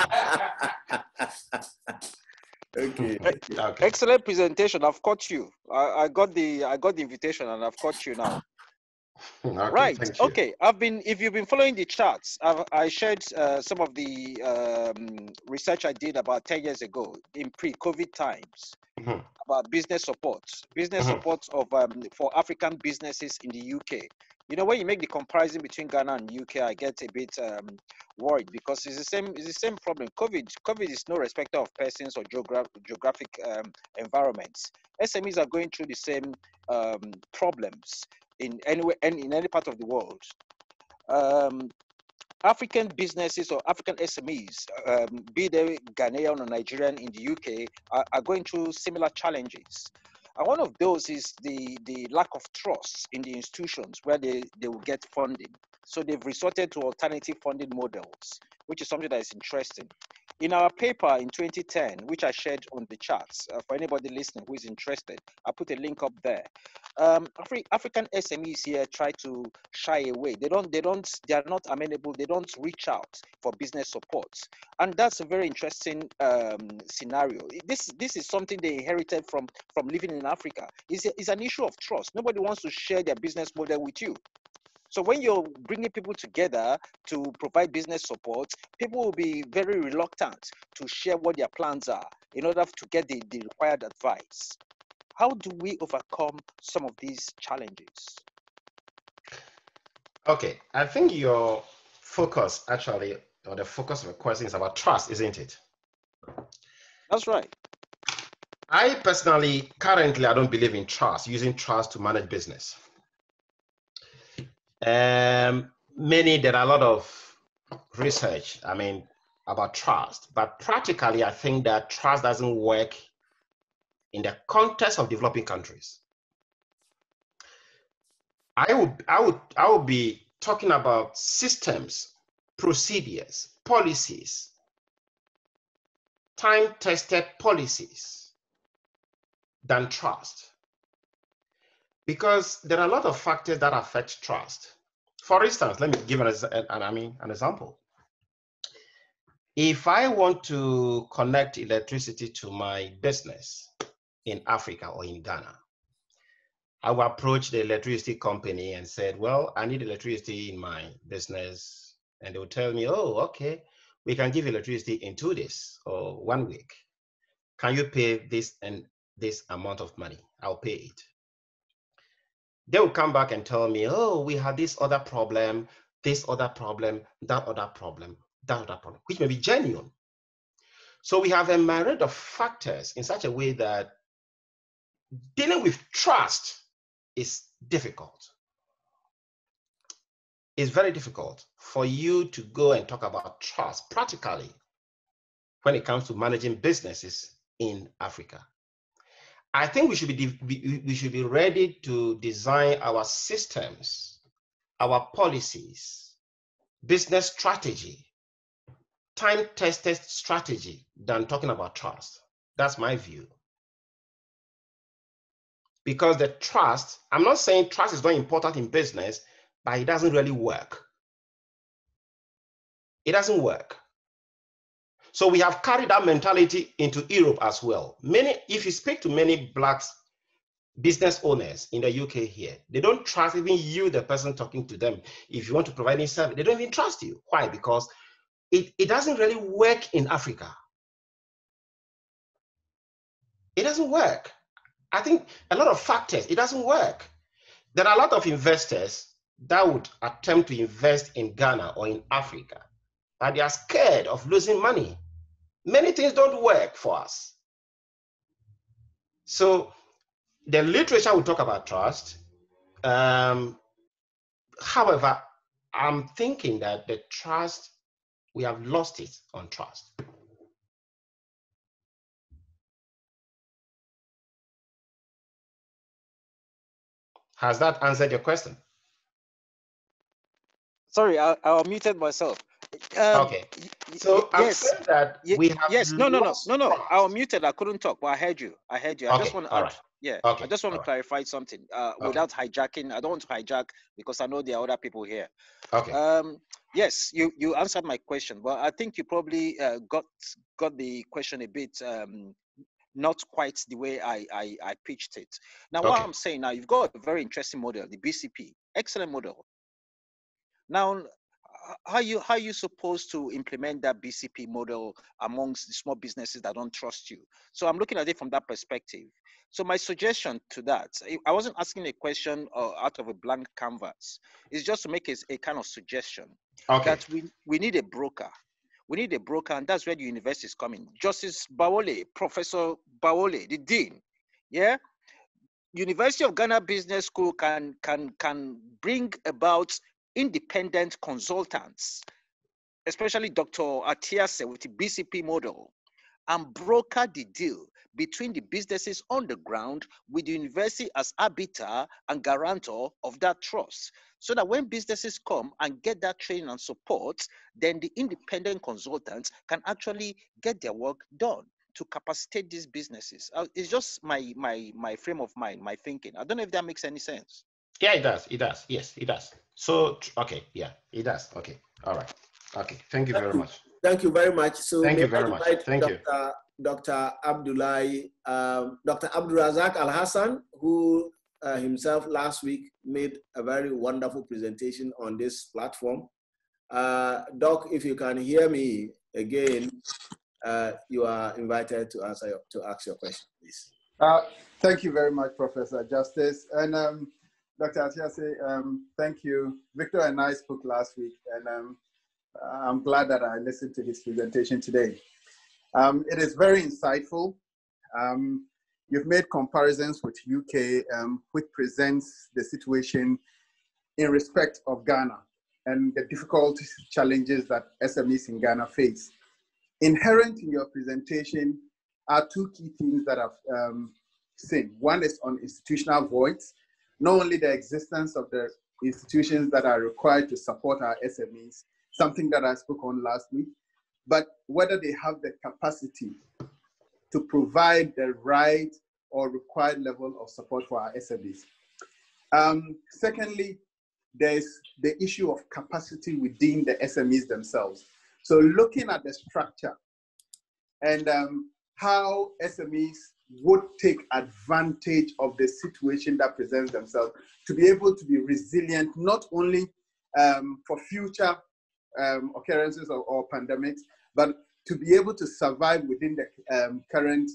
Okay. Excellent presentation. I've caught you. I got the invitation and I've caught you now. Okay, right. Thank you. Okay. If you've been following the charts, I shared some of the research I did about 10 years ago in pre-COVID times about business support of for African businesses in the UK. You know, when you make the comparison between Ghana and UK, I get a bit worried because it's the same problem. COVID is no respecter of persons or geographic environments. SMEs are going through the same problems in any part of the world. African businesses or African SMEs, be they Ghanaian or Nigerian in the UK, are going through similar challenges. And one of those is the lack of trust in the institutions where they will get funding. So they've resorted to alternative funding models, which is something that is interesting. In our paper in 2010, which I shared on the charts, for anybody listening who is interested, I put a link up there. African SMEs here try to shy away. They are not amenable. They don't reach out for business support, and that's a very interesting scenario. This is something they inherited from living in Africa. It's an issue of trust. Nobody wants to share their business model with you. So when you're bringing people together to provide business support, people will be very reluctant to share what their plans are in order to get the required advice. How do we overcome some of these challenges? Okay, I think your focus actually, or the focus of the question is about trust, isn't it? That's right. I personally, currently, I don't believe in trust, using trust to manage business. There are a lot of research, about trust, but practically, I think that trust doesn't work in the context of developing countries. I would be talking about systems, procedures, policies, time-tested policies than trust. Because there are a lot of factors that affect trust. For instance, let me give an example. If I want to connect electricity to my business in Africa or in Ghana, I will approach the electricity company and said, well, I need electricity in my business. And they will tell me, oh, okay, we can give electricity in 2 days or 1 week. Can you pay this and this amount of money? I'll pay it. They will come back and tell me, oh, we have this other problem, that other problem, which may be genuine. So we have a myriad of factors in such a way that dealing with trust is difficult. It's very difficult for you to go and talk about trust practically when it comes to managing businesses in Africa. I think we should be ready to design our systems, our policies, business strategy, time-tested strategy than talking about trust. That's my view. Because the trust, I'm not saying trust is not important in business, but it doesn't really work. It doesn't work. So we have carried that mentality into Europe as well. If you speak to many Black business owners in the UK here, they don't trust even you, the person talking to them. If you want to provide any service, they don't even trust you. Why? Because it doesn't really work in Africa. It doesn't work. I think a lot of factors, it doesn't work. There are a lot of investors that would attempt to invest in Ghana or in Africa, but they are scared of losing money. Many things don't work for us. So the literature will talk about trust. However, I'm thinking that the trust, we have lost it on trust. Has that answered your question? Sorry, I muted myself. Okay. So I'm yes, saying that we have no. I was muted. I couldn't talk, but I heard you. I okay, just want to all add, right. yeah. Okay, I just want to clarify something without hijacking. I don't want to hijack because I know there are other people here. Okay. Yes, you answered my question, but I think you probably got the question a bit not quite the way I pitched it. Now, what I'm saying now, you've got a very interesting model, the BCP, excellent model. Now, how you supposed to implement that BCP model amongst the small businesses that don't trust you? So I'm looking at it from that perspective. So my suggestion to that, I wasn't asking a question out of a blank canvas. It's just to make a kind of suggestion that we need a broker. We need a broker, and that's where the university is coming. Justice Bawole, Professor Bawole, the dean, yeah. University of Ghana Business School can bring about independent consultants, especially Dr. Atiase with the BCP model, and broker the deal between the businesses on the ground with the university as arbiter and guarantor of that trust. So that when businesses come and get that training and support, then the independent consultants can actually get their work done to capacitate these businesses. It's just my frame of mind, my thinking. I don't know if that makes any sense. Yeah, it does. It does. Yes, it does. So, okay, yeah, it does. Okay, all right. Okay, thank you very much. Thank you very much. So thank you very much. Thank you. Dr. Abdullahi, Dr. Abdurazak Al-Hassan, who himself last week made a very wonderful presentation on this platform. Doc, if you can hear me again, you are invited to ask your question, please. Thank you very much, Professor Justice. And Dr. Atiase, thank you. Victor and I spoke last week, and I'm glad that I listened to his presentation today. It is very insightful. You've made comparisons with UK, which presents the situation in respect of Ghana and the difficult challenges that SMEs in Ghana face. Inherent in your presentation are two key themes that I've seen. One is on institutional voids, not only the existence of the institutions that are required to support our SMEs, something that I spoke on last week, but whether they have the capacity to provide the right or required level of support for our SMEs. Secondly, there's the issue of capacity within the SMEs themselves. So looking at the structure and how SMEs would take advantage of the situation that presents themselves to be able to be resilient, not only for future occurrences or pandemics, but to be able to survive within the current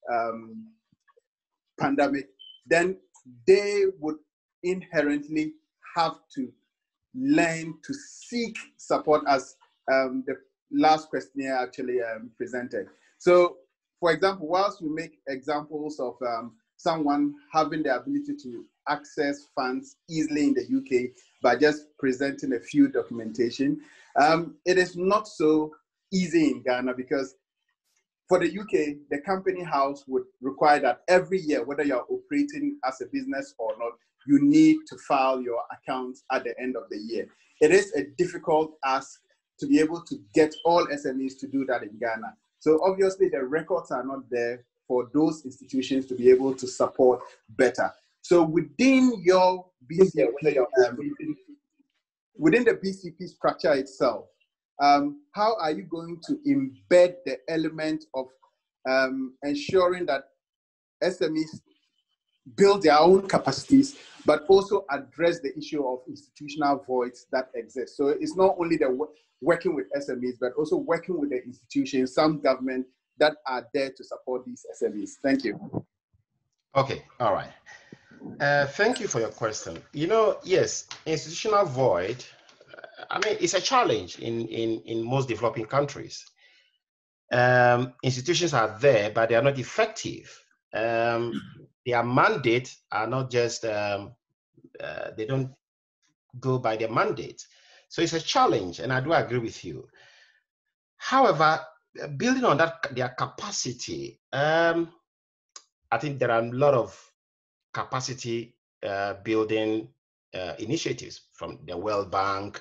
pandemic, then they would inherently have to learn to seek support, as the last questionnaire actually presented. So, for example, whilst we make examples of someone having the ability to access funds easily in the UK by just presenting a few documentation, it is not so easy in Ghana, because for the UK, the company house would require that every year, whether you're operating as a business or not, you need to file your accounts at the end of the year. It is a difficult ask to be able to get all SMEs to do that in Ghana. So obviously the records are not there for those institutions to be able to support better. So within your BCP, within the BCP structure itself, how are you going to embed the element of ensuring that SMEs build their own capacities, but also address the issue of institutional voids that exist? So it's not only the working with SMEs, but also working with the institutions, some government, that are there to support these SMEs. Thank you. Okay, all right. Thank you for your question. You know, yes, institutional void, I mean, it's a challenge in most developing countries. Institutions are there, but they are not effective their mandate are not just, they don't go by their mandate. So it's a challenge, and I do agree with you. However, building on that, their capacity, I think there are a lot of capacity building initiatives from the World Bank,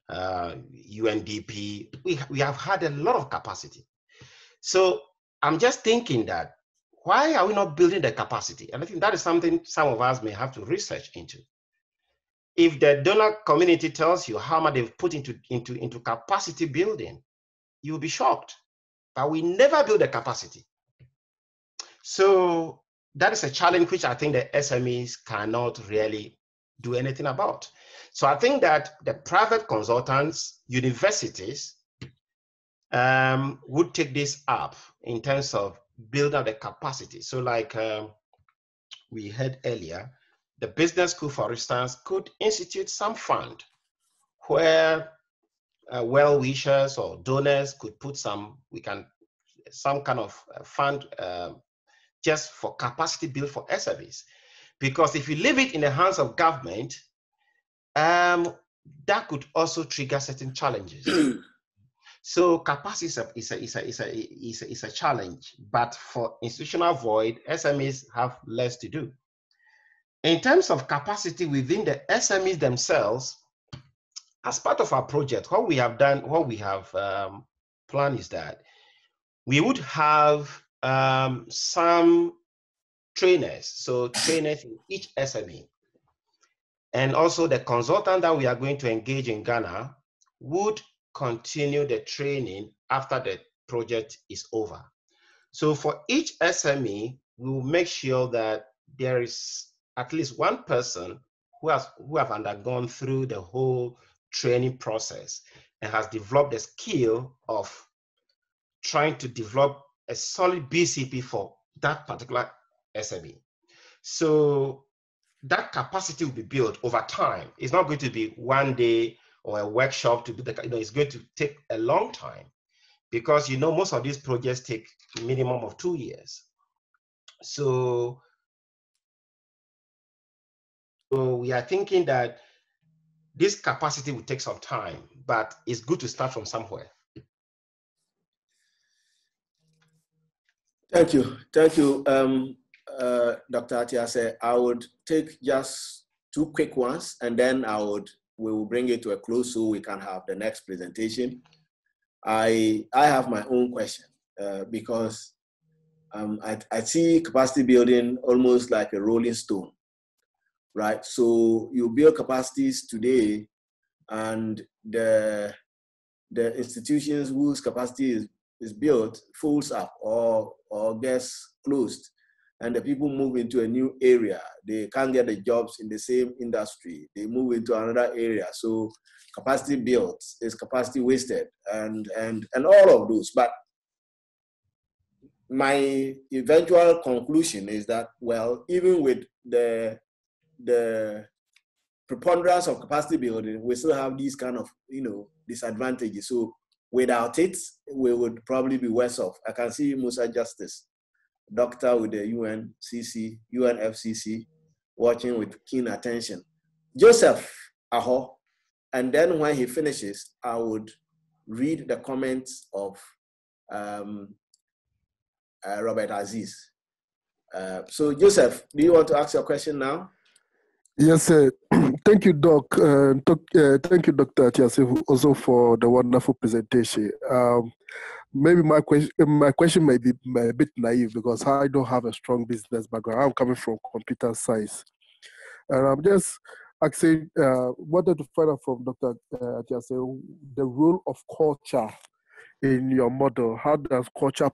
UNDP. We have had a lot of capacity. So I'm just thinking that, why are we not building the capacity? And I think that is something some of us may have to research into. If the donor community tells you how much they've put into capacity building, you'll be shocked. But we never build the capacity. So that is a challenge which I think the SMEs cannot really do anything about. So I think that the private consultants, universities, would take this up in terms of building up the capacity. So like we heard earlier, the business school, for instance, could institute some fund where well-wishers or donors could put some kind of fund just for capacity build for SMEs. Because if you leave it in the hands of government, that could also trigger certain challenges. So capacity is a challenge, but for institutional void, SMEs have less to do. In terms of capacity within the SMEs themselves, as part of our project, what we have done, what we have planned is that we would have some trainers, so trainers in each SME. And also the consultant that we are going to engage in Ghana would continue the training after the project is over. So for each SME, we will make sure that there is at least one person who have undergone through the whole training process and has developed the skill of trying to develop a solid BCP for that particular SME. So that capacity will be built over time. It's not going to be one day or a workshop to do the, it's going to take a long time, because most of these projects take a minimum of 2 years. So we are thinking that this capacity will take some time, but it's good to start from somewhere. Thank you. Dr. Atiase. I would take just 2 quick ones, and then we will bring it to a close so we can have the next presentation. I have my own question because I see capacity building almost like a rolling stone, right? So you build capacities today, and the institutions whose capacity is built folds up or gets closed, and the people move into a new area. They can't get the jobs in the same industry. They move into another area. So capacity built is capacity wasted, and all of those. But my eventual conclusion is that, well, even with the preponderance of capacity building, we still have these kind of disadvantages. So without it, we would probably be worse off. I can see Musa Justice, doctor with the UNFCCC, watching with keen attention. Joseph Aho, and then when he finishes, I would read the comments of Robert Aziz. So Joseph, do you want to ask your question now? Yes, thank you, Doc. Thank you, Dr. Atiase, also for the wonderful presentation. Maybe my question may be a bit naive because I don't have a strong business background. I'm coming from computer science. And I'm just asking, wanted to find out from Dr. Atiase, the role of culture in your model. How does culture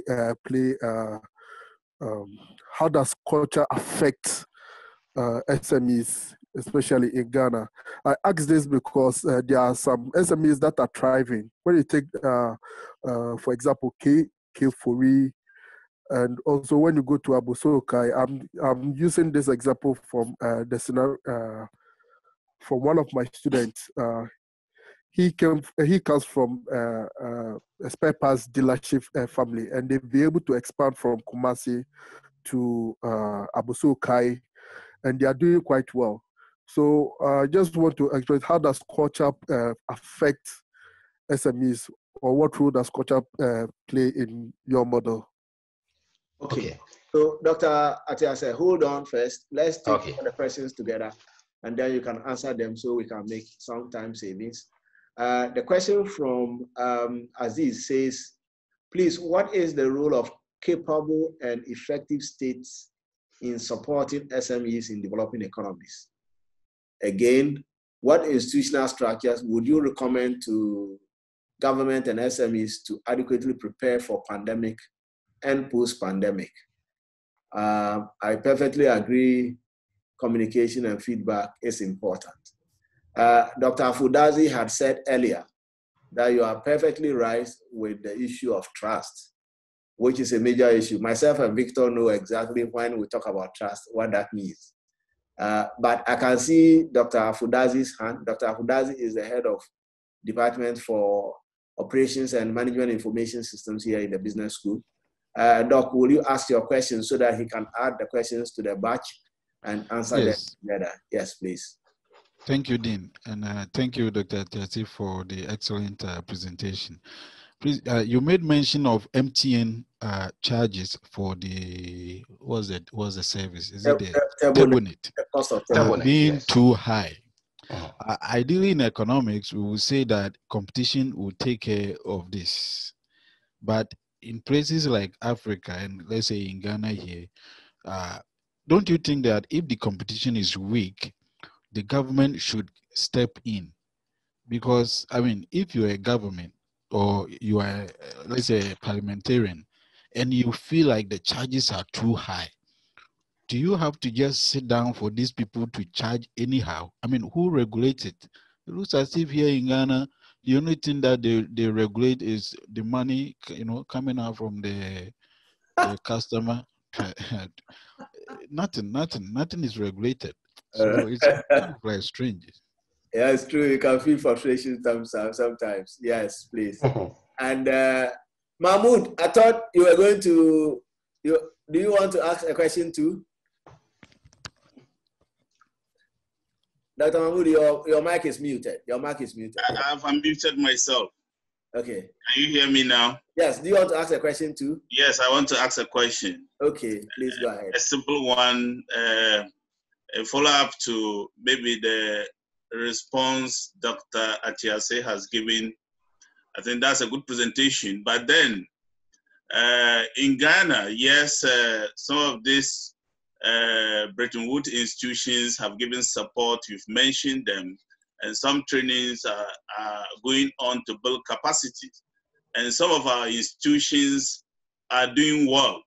how does culture affect SMEs, especially in Ghana? I ask this because there are some SMEs that are thriving. When you take, for example, K4E, and also when you go to Abosokai, I'm using this example from the scenario from one of my students. He comes from a spare parts dealership family, and they'll be able to expand from Kumasi to Abossey Okai, and they are doing quite well. So I just want to explain, how does culture affect SMEs, or what role does culture play in your model? Okay. So Dr. Atiase, hold on first. Let's take all the questions together, and then you can answer them so we can make some time savings. The question from Aziz says, please, what is the role of capable and effective states in supporting SMEs in developing economies? Again, what institutional structures would you recommend to government and SMEs to adequately prepare for pandemic and post-pandemic? I perfectly agree, communication and feedback is important. Dr. Afudazi had said earlier that you are perfectly right with the issue of trust, which is a major issue. Myself and Victor know exactly when we talk about trust, what that means. But I can see Dr. Afudazi's hand. Dr. Afudazi is the head of Department for Operations and Management Information Systems here in the business school. Doc, will you ask your questions so that he can add the questions to the batch and answer them together? Yes, please. Thank you, Dean. And thank you, Dr. Atiase, for the excellent presentation. Please, you made mention of MTN charges for the, what's the service? Is it the Turbonet? The cost of Turbonet being too high. Ideally, in economics, we will say that competition will take care of this. But in places like Africa, and let's say in Ghana here, don't you think that if the competition is weak, the government should step in? Because, I mean, if you're a government or you are, let's say, a parliamentarian, and you feel like the charges are too high, do you have to just sit down for these people to charge anyhow? I mean, who regulates it? It looks as if here in Ghana, the only thing that they regulate is the money, coming out from the customer. Nothing is regulated. So it's kind of like strange. Yeah, it's true. You can feel frustration sometimes. Yes, please. And Mahmoud, I thought you were going to, do you want to ask a question too? Dr. Mahmoud, your mic is muted. Your mic is muted. I've unmuted myself. Okay. Can you hear me now? Yes. Do you want to ask a question too? Yes, I want to ask a question. Okay, please go ahead. A simple one, a follow-up to maybe the response Dr. Atiase has given. I think that's a good presentation. But then, in Ghana, yes, some of these Bretton Woods institutions have given support. You've mentioned them, and some trainings are going on to build capacity. And some of our institutions are doing well.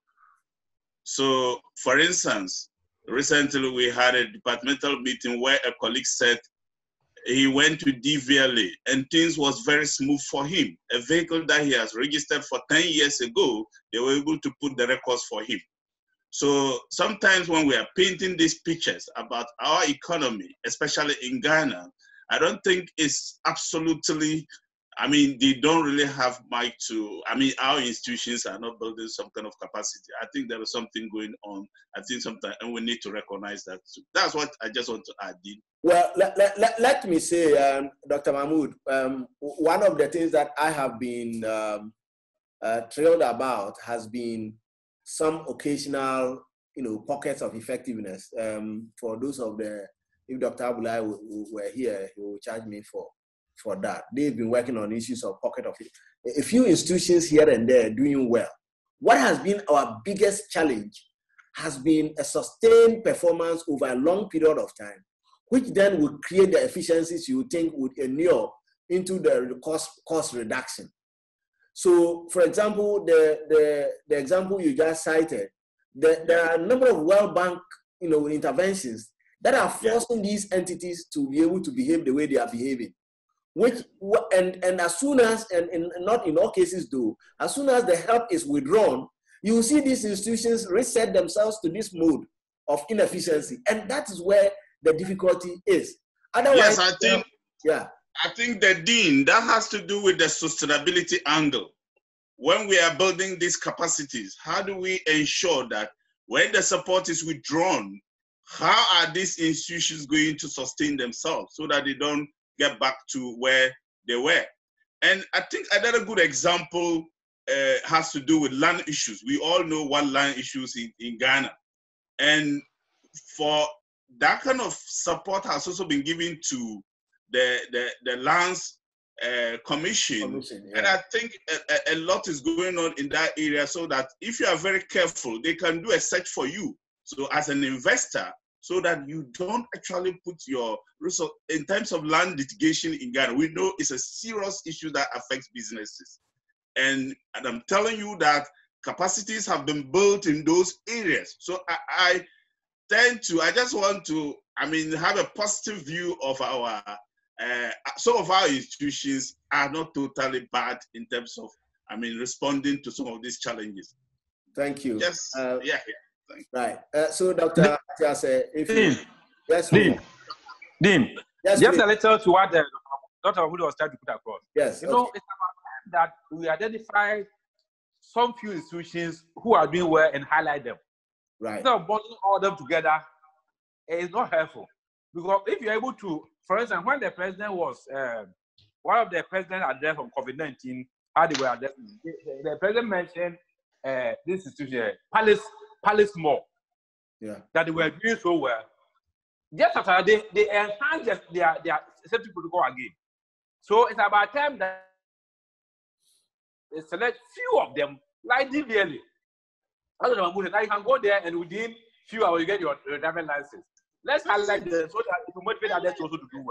So, for instance, recently we had a departmental meeting where a colleague said he went to DVLA and things was very smooth for him. A vehicle that he has registered for 10 years ago, they were able to put the records for him. So sometimes when we are painting these pictures about our economy, especially in Ghana, I don't think it's absolutely, I mean, they don't really have much to, I mean, our institutions are not building some kind of capacity. I think there is something going on. I think sometimes, and we need to recognize that too. That's what I just want to add, Dean. Well, let me say, Dr. Mahmoud, one of the things that I have been thrilled about has been some occasional, pockets of effectiveness. For those of if Dr. Abulai were here, he will charge me for that. They've been working on issues of pocket of a few institutions here and there doing well. What has been our biggest challenge has been a sustained performance over a long period of time, which then would create the efficiencies you think would inure into the cost reduction. So, for example, the example you just cited, there are a number of World Bank, interventions that are forcing these entities to be able to behave the way they are behaving. And as soon as, and not in all cases though, as soon as the help is withdrawn, you will see these institutions reset themselves to this mode of inefficiency, and that is where the difficulty is. Otherwise, yes, I think the Dean, that has to do with the sustainability angle. When we are building these capacities, how do we ensure that when the support is withdrawn, how are these institutions going to sustain themselves so that they don't get back to where they were? And I think another good example has to do with land issues. We all know what land issues in Ghana. And for that kind of support has also been given to the lands commission. Yeah. And I think a lot is going on in that area, so that if you are very careful, they can do a search for you. So as an investor, so that you don't actually put your resource in terms of land litigation in Ghana. We know it's a serious issue that affects businesses. And I'm telling you that capacities have been built in those areas. So I just want to, have a positive view of our, some of our institutions are not totally bad in terms of, responding to some of these challenges. Thank you. Yes, yeah. Right. So, Dr. Atiase, if you... Yes, Dean, yes, just a little to what Dr. Mahmoud was trying to put across. Yes. You know, it's about time that we identify some few institutions who are doing well and highlight them. Right. Instead of bundling all them together, it's not helpful. Because if you're able to, for instance, when the president was, one of the president addressed on COVID-19, how they were addressing, the president mentioned this institution, Palace Mall, that they were doing so well. Just after they enhanced their safety protocol again. So it's about time that they select few of them, like DVLA. Now you can go there and within few hours you get your driving license. Let's highlight them so that it will motivate others also to do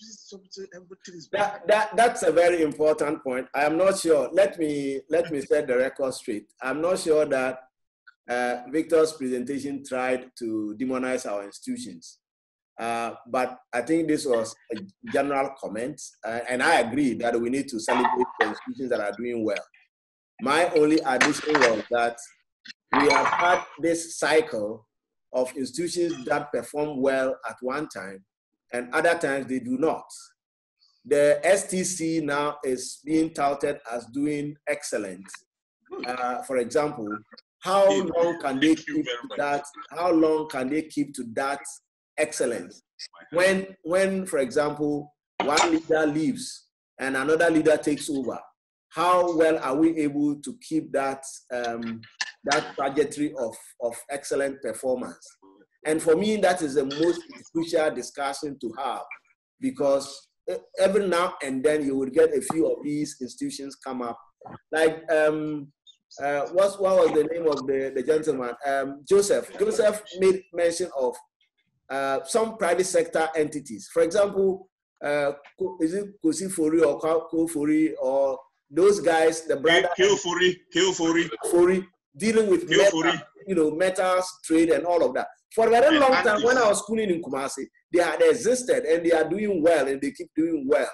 well. That's a very important point. I am not sure. Let me set the record straight. I'm not sure that Victor's presentation tried to demonize our institutions. But I think this was a general comment, and I agree that we need to celebrate the institutions that are doing well. My only addition was that we have had this cycle of institutions that perform well at one time, and other times they do not. The STC now is being touted as doing excellent. For example, how long can they keep to that? How long can they keep to that excellence? When, for example, one leader leaves and another leader takes over, how well are we able to keep that that trajectory of excellent performance? And for me, that is the most crucial discussion to have, because every now and then you will get a few of these institutions come up. Like, what was the name of the gentleman? Joseph. Joseph made mention of some private sector entities. For example, is it Kosifori or Kofori or those guys, the brother Kofori, dealing with metals trade and all of that. For a very long time, when I was schooling in Kumasi, they had existed and they are doing well and they keep doing well.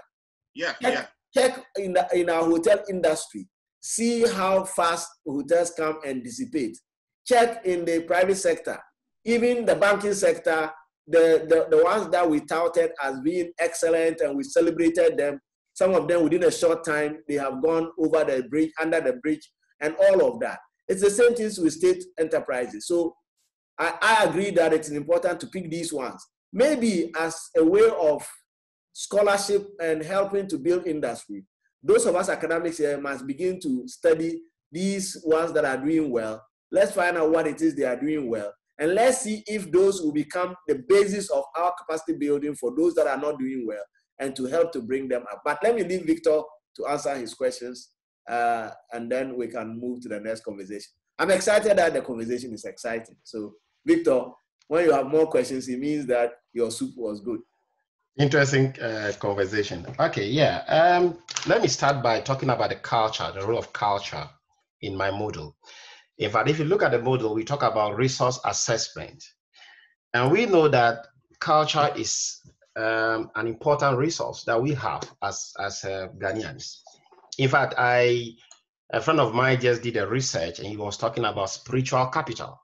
Check in our hotel industry. See how fast hotels come and dissipate. Check in the private sector, even the banking sector, the ones that we touted as being excellent and we celebrated them. Some of them within a short time, they have gone over the bridge, under the bridge, and all of that. It's the same things with state enterprises. So I agree that it's important to pick these ones. Maybe as a way of scholarship and helping to build industry. Those of us academics here must begin to study these ones that are doing well. Let's find out what it is they are doing well. And let's see if those will become the basis of our capacity building for those that are not doing well and to help to bring them up. But let me leave Victor to answer his questions and then we can move to the next conversation. I'm excited that the conversation is exciting. So Victor, when you have more questions, it means that your soup was good. Interesting conversation. Okay, yeah. Let me start by talking about the culture, the role of culture in my model. In fact, if you look at the model, we talk about resource assessment. And we know that culture is an important resource that we have as Ghanaians. In fact, a friend of mine just did a research and he was talking about spiritual capital,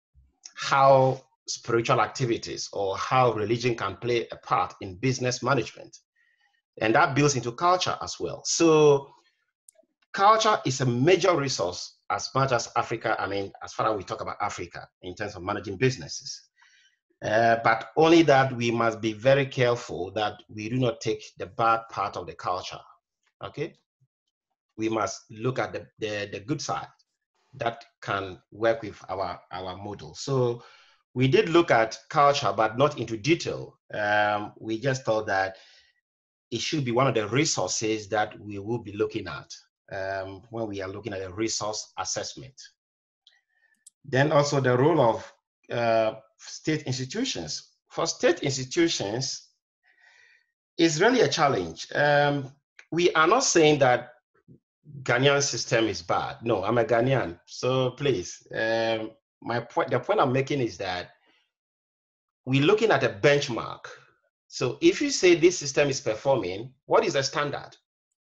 how spiritual activities or how religion can play a part in business management. And that builds into culture as well. So culture is a major resource as much as Africa, I mean, as far as we talk about Africa in terms of managing businesses. But only that we must be very careful that we do not take the bad part of the culture, okay? We must look at the good side that can work with our model. So we did look at culture, but not into detail. We just thought that it should be one of the resources that we will be looking at when we are looking at a resource assessment. Then also the role of state institutions. For state institutions, it's really a challenge. We are not saying that Ghanaian system is bad. No, I'm a Ghanaian, so please. The point I'm making is that we're looking at a benchmark. So if you say this system is performing, what is the standard?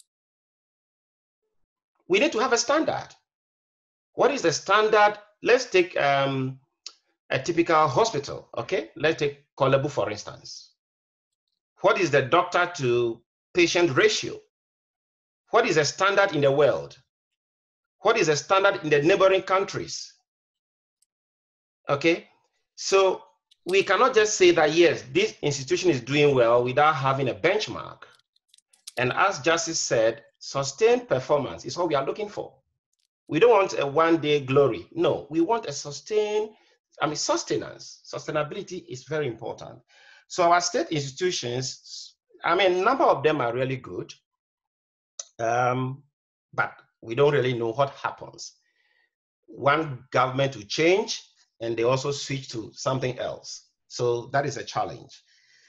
We need to have a standard. What is the standard? Let's take a typical hospital, okay? Let's take Korle Bu, for instance. What is the doctor to patient ratio? What is the standard in the world? What is the standard in the neighboring countries? Okay, so we cannot just say that, yes, this institution is doing well without having a benchmark. And as Justice said, sustained performance is what we are looking for. We don't want a one-day glory. No, we want a sustained, sustenance. Sustainability is very important. So our state institutions, a number of them are really good, but we don't really know what happens. One government will change and they also switch to something else. So that is a challenge.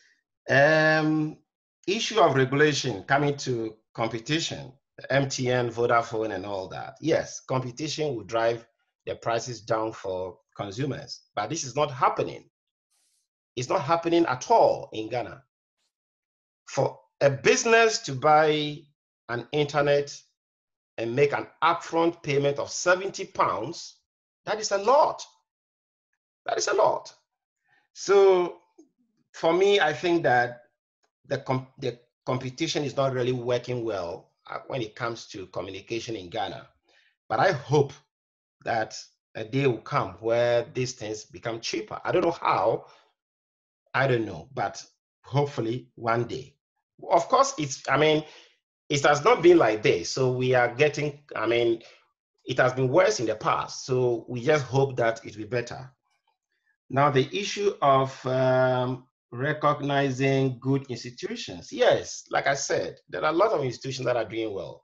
Issue of regulation coming to competition, MTN, Vodafone, and all that. Yes, competition will drive the prices down for consumers, but this is not happening. It's not happening at all in Ghana. For a business to buy an internet and make an upfront payment of £70, that is a lot. That is a lot. So for me, I think that the competition is not really working well when it comes to communication in Ghana. But I hope that a day will come where these things become cheaper. I don't know how, I don't know, but hopefully one day. Of course, it has not been like this. So we are getting, it has been worse in the past. So we just hope that it will be better. Now, the issue of recognizing good institutions. Yes, like I said, there are a lot of institutions that are doing well.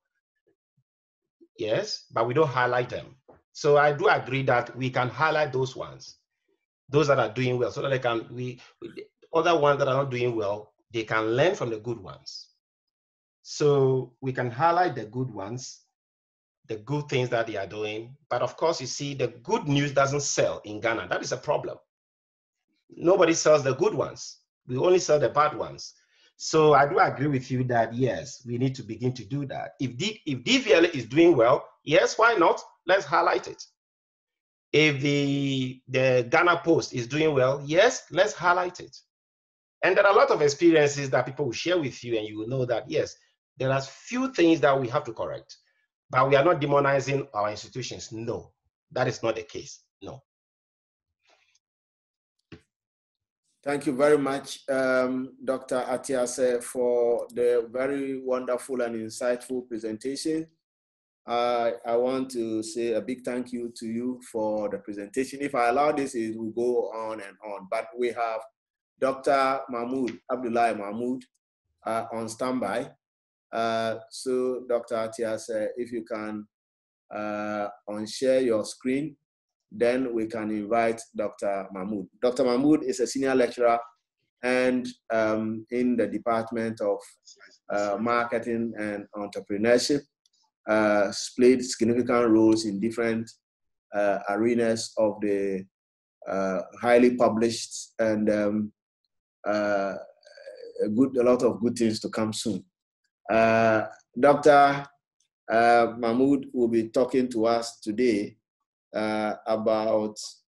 Yes, but we don't highlight them. So I do agree that we can highlight those ones, those that are doing well, so that they can, other ones that are not doing well, they can learn from the good ones. So we can highlight the good ones, the good things that they are doing. But of course, you see, the good news doesn't sell in Ghana. That is a problem. Nobody sells the good ones. We only sell the bad ones. So I do agree with you that, yes, we need to begin to do that. If DVL is doing well, yes, why not? Let's highlight it. If the Ghana Post is doing well, yes, let's highlight it. And there are a lot of experiences that people will share with you, and you will know that, yes, there are few things that we have to correct, but we are not demonizing our institutions. No, that is not the case. No. Thank you very much, Dr. Atiase, for the very wonderful and insightful presentation. I want to say a big thank you to you for the presentation. If I allow this, it will go on and on, but we have Dr. Mahmoud, Abdullahi Mahmoud, on standby. So Dr. Atiase, if you can unshare your screen, then we can invite Dr. Mahmoud. Dr. Mahmoud is a senior lecturer and in the Department of Marketing and Entrepreneurship, played significant roles in different arenas of the highly published and a lot of good things to come soon. Dr. Mahmoud will be talking to us today about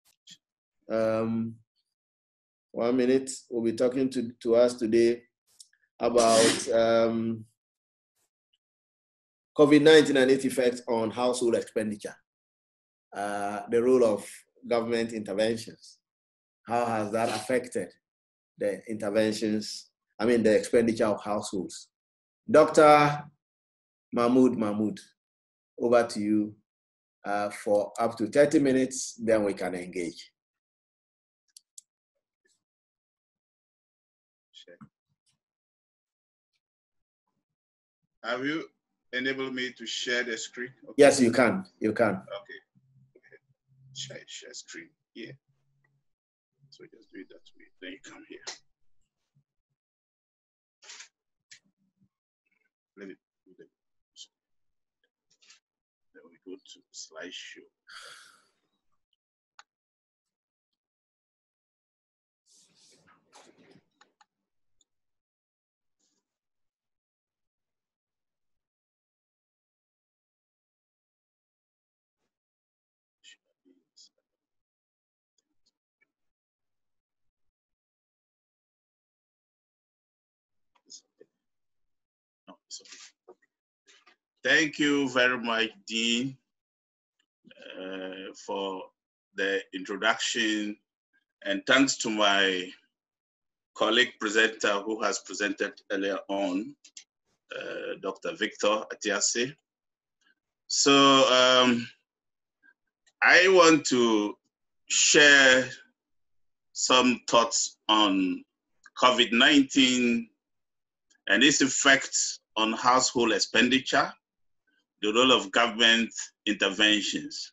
1 minute. We'll be talking to us today about COVID-19 and its effects on household expenditure. the role of government interventions. How has that affected the interventions, the expenditure of households? Dr. Mahmood, over to you for up to 30 minutes, then we can engage. Have you enabled me to share the screen? Okay. Yes, you can. You can. Okay. Share screen. Yeah. So just do it that way. Then you come here. Let it. Then we go to slideshow. No, it's okay. Thank you very much, Dean, for the introduction, and thanks to my colleague presenter who has presented earlier on, Dr. Victor Atiase. So I want to share some thoughts on COVID-19 and its effects on household expenditure, the role of government interventions.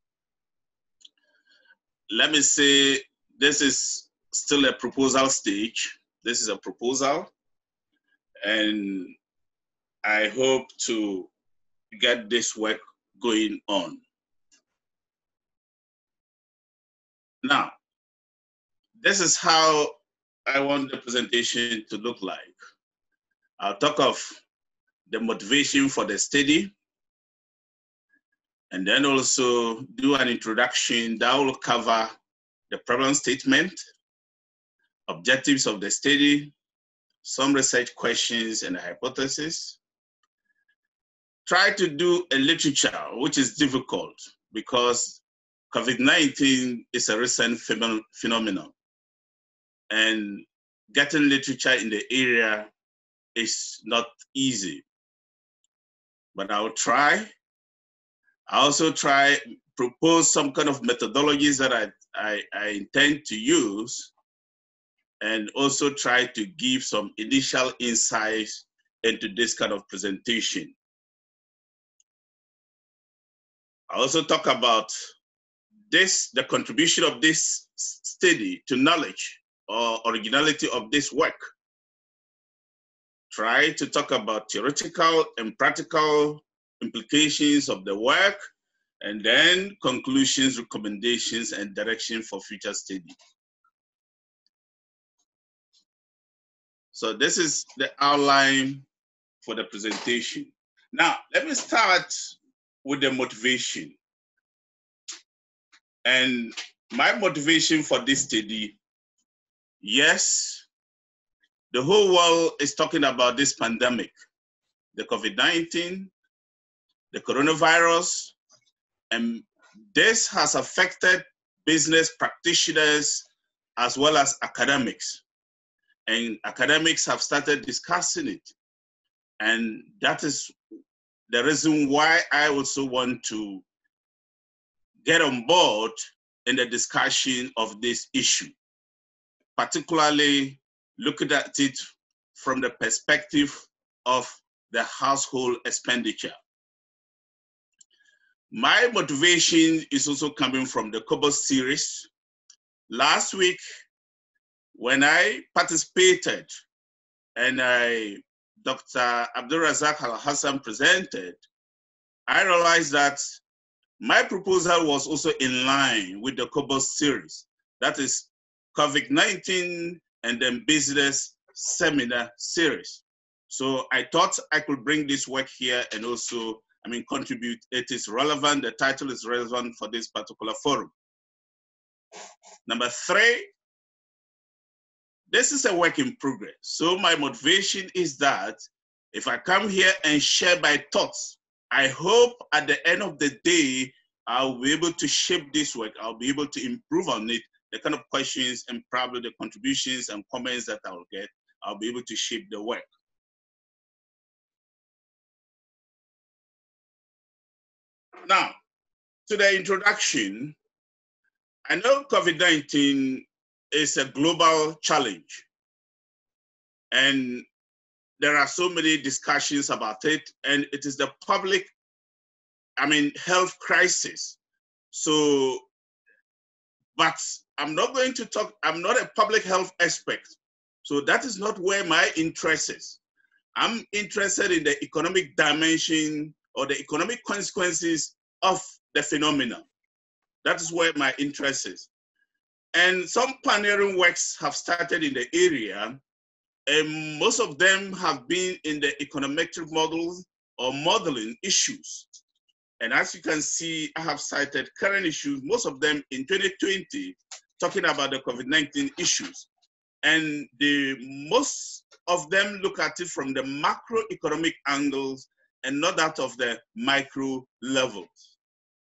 Let me say, this is still a proposal stage. This is a proposal, and I hope to get this work going on. Now, this is how I want the presentation to look like. I'll talk of the motivation for the study, and then also do an introduction that will cover the problem statement, objectives of the study, some research questions and a hypothesis. Try to do a literature, which is difficult because COVID-19 is a recent phenomenon, and getting literature in the area is not easy, but I'll try. I also propose some kind of methodologies that I intend to use, and also try to give some initial insights into this kind of presentation. I also talk about the contribution of this study to knowledge or originality of this work. Try to talk about theoretical and practical implications of the work, and then conclusions, recommendations, and direction for future study. So this is the outline for the presentation. Now, let me start with the motivation. And my motivation for this study, yes, the whole world is talking about this pandemic, the COVID-19, the coronavirus, and this has affected business practitioners as well as academics. And academics have started discussing it. And that is the reason why I also want to get on board in the discussion of this issue, particularly looking at it from the perspective of the household expenditure. My motivation is also coming from the COBOS series. Last week, when I participated and Dr. Abdulrazak Al-Hassan presented, I realized that my proposal was also in line with the COBOS series. That is COVID-19 and then business seminar series. So I thought I could bring this work here and also, contribute. It is relevant, the title is relevant for this particular forum. Number 3, this is a work in progress. So my motivation is that if I come here and share my thoughts, I hope at the end of the day, I'll be able to shape this work. I'll be able to improve on it. The kind of questions and probably the contributions and comments that I'll get, I'll be able to shape the work. Now, to the introduction, I know COVID-19 is a global challenge, and there are so many discussions about it, and it is the public, health crisis. So, but I'm not going to talk, I'm not a public health expert. So that is not where my interest is. I'm interested in the economic dimension or the economic consequences of the phenomenon. That is where my interest is. And some pioneering works have started in the area, and most of them have been in the econometric models or modeling issues. And as you can see, I have cited current issues, most of them in 2020, talking about the COVID-19 issues. And most of them look at it from the macroeconomic angles and not that of the micro levels.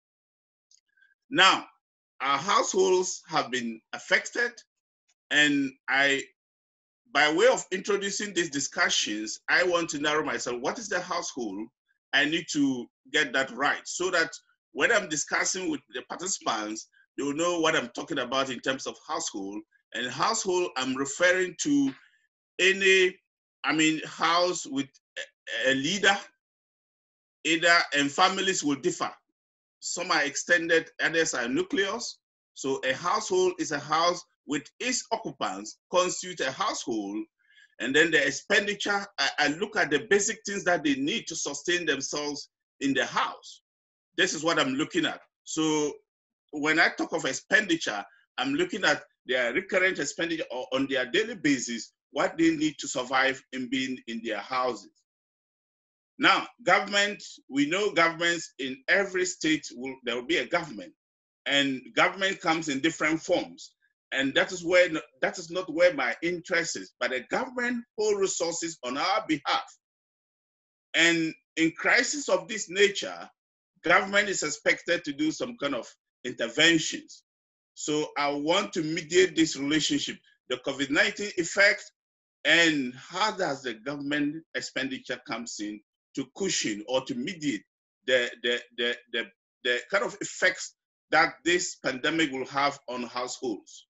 Now, our households have been affected, and by way of introducing these discussions, I want to narrow myself. What is the household? I need to get that right so that when I'm discussing with the participants, they will know what I'm talking about in terms of household. And household, I'm referring to any, house with a leader, and families will differ. Some are extended, others are nucleus. So a household is a house with its occupants constitute a household. And then the expenditure, I look at the basic things that they need to sustain themselves in the house. This is what I'm looking at. So when I talk of expenditure, I'm looking at their recurrent expenditure or on their daily basis, what they need to survive in being in their houses. Now, government, we know governments in every state, there will be a government, and government comes in different forms. And that is not where my interest is, but the government hold resources on our behalf. And in crisis of this nature, government is expected to do some kind of interventions. So I want to mediate this relationship, the COVID-19 effect, and how does the government expenditure comes in to cushion or to mediate the kind of effects that this pandemic will have on households.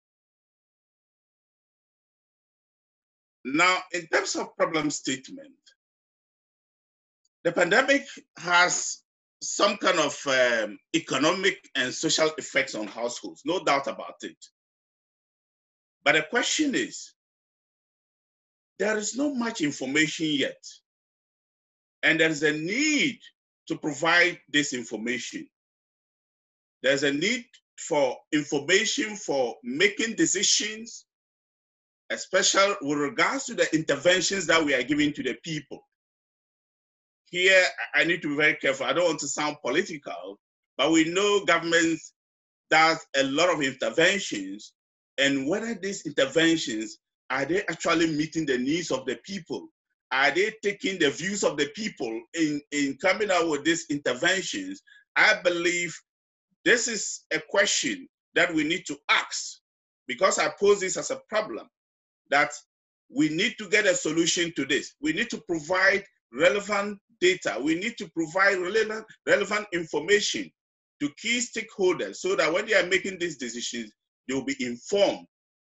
Now, in terms of problem statement, the pandemic has some kind of economic and social effects on households, no doubt about it. But the question is, there is not much information yet. And there's a need to provide this information. There's a need for information for making decisions, especially with regards to the interventions that we are giving to the people. Here, I need to be very careful. I don't want to sound political, but we know government does a lot of interventions, and whether these interventions, are they actually meeting the needs of the people? Are they taking the views of the people in coming out with these interventions? I believe this is a question that we need to ask, because I pose this as a problem, that we need to get a solution to this. We need to provide relevant data. We need to provide relevant information to key stakeholders so that when they are making these decisions, they will be informed.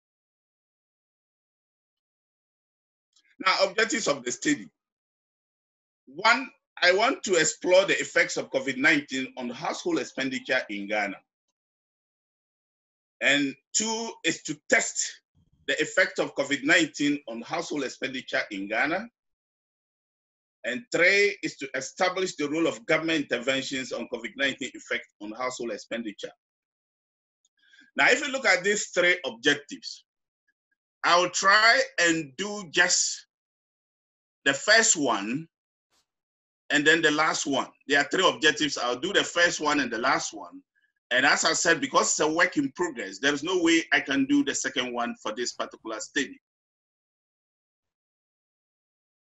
Now, objectives of the study. One, I want to explore the effects of COVID-19 on household expenditure in Ghana. And two is to test the effect of COVID-19 on household expenditure in Ghana. And three is to establish the role of government interventions on COVID-19 effect on household expenditure. Now, if you look at these three objectives, I will try and do just the first one and then the last one. There are three objectives. I'll do the first one and the last one. And as I said, because it's a work in progress, there is no way I can do the second one for this particular study.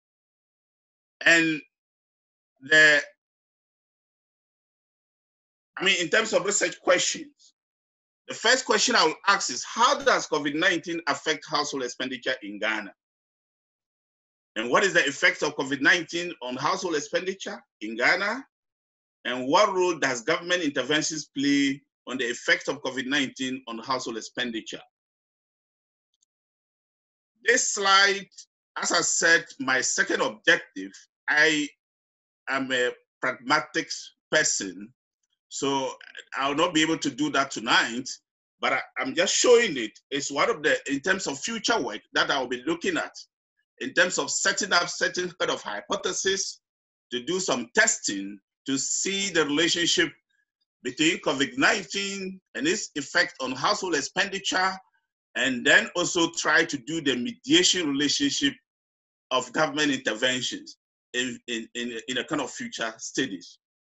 And I mean, in terms of research questions, the first question I will ask is, how does COVID-19 affect household expenditure in Ghana? And what is the effect of COVID-19 on household expenditure in Ghana? And what role does government interventions play on the effect of COVID-19 on household expenditure? This slide, as I said, my second objective, I am a pragmatic person, so I'll not be able to do that tonight, but I'm just showing it. It's one of the, in terms of future work that I'll be looking at, in terms of setting up certain kind of hypothesis, to do some testing, to see the relationship between COVID-19 and its effect on household expenditure, and then also try to do the mediation relationship of government interventions in a kind of future studies.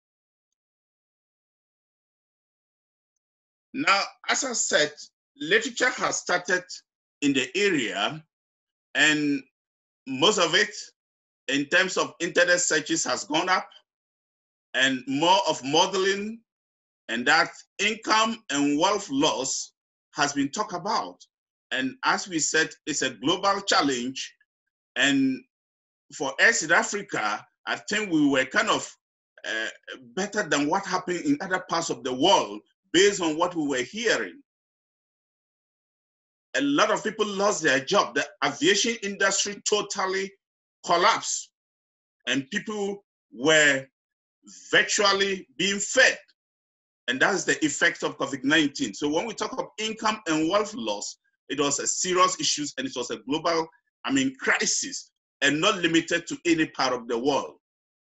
Now, as I said, literature has started in the area, and most of it, in terms of internet searches, has gone up, and more of modeling, and that income and wealth loss has been talked about. And as we said, it's a global challenge. And for us in Africa, I think we were kind of better than what happened in other parts of the world based on what we were hearing. A lot of people lost their job. The aviation industry totally collapsed, and people were virtually being fed. And that's the effect of COVID-19. So when we talk of income and wealth loss, it was a serious issue, and it was a global, crisis, and not limited to any part of the world.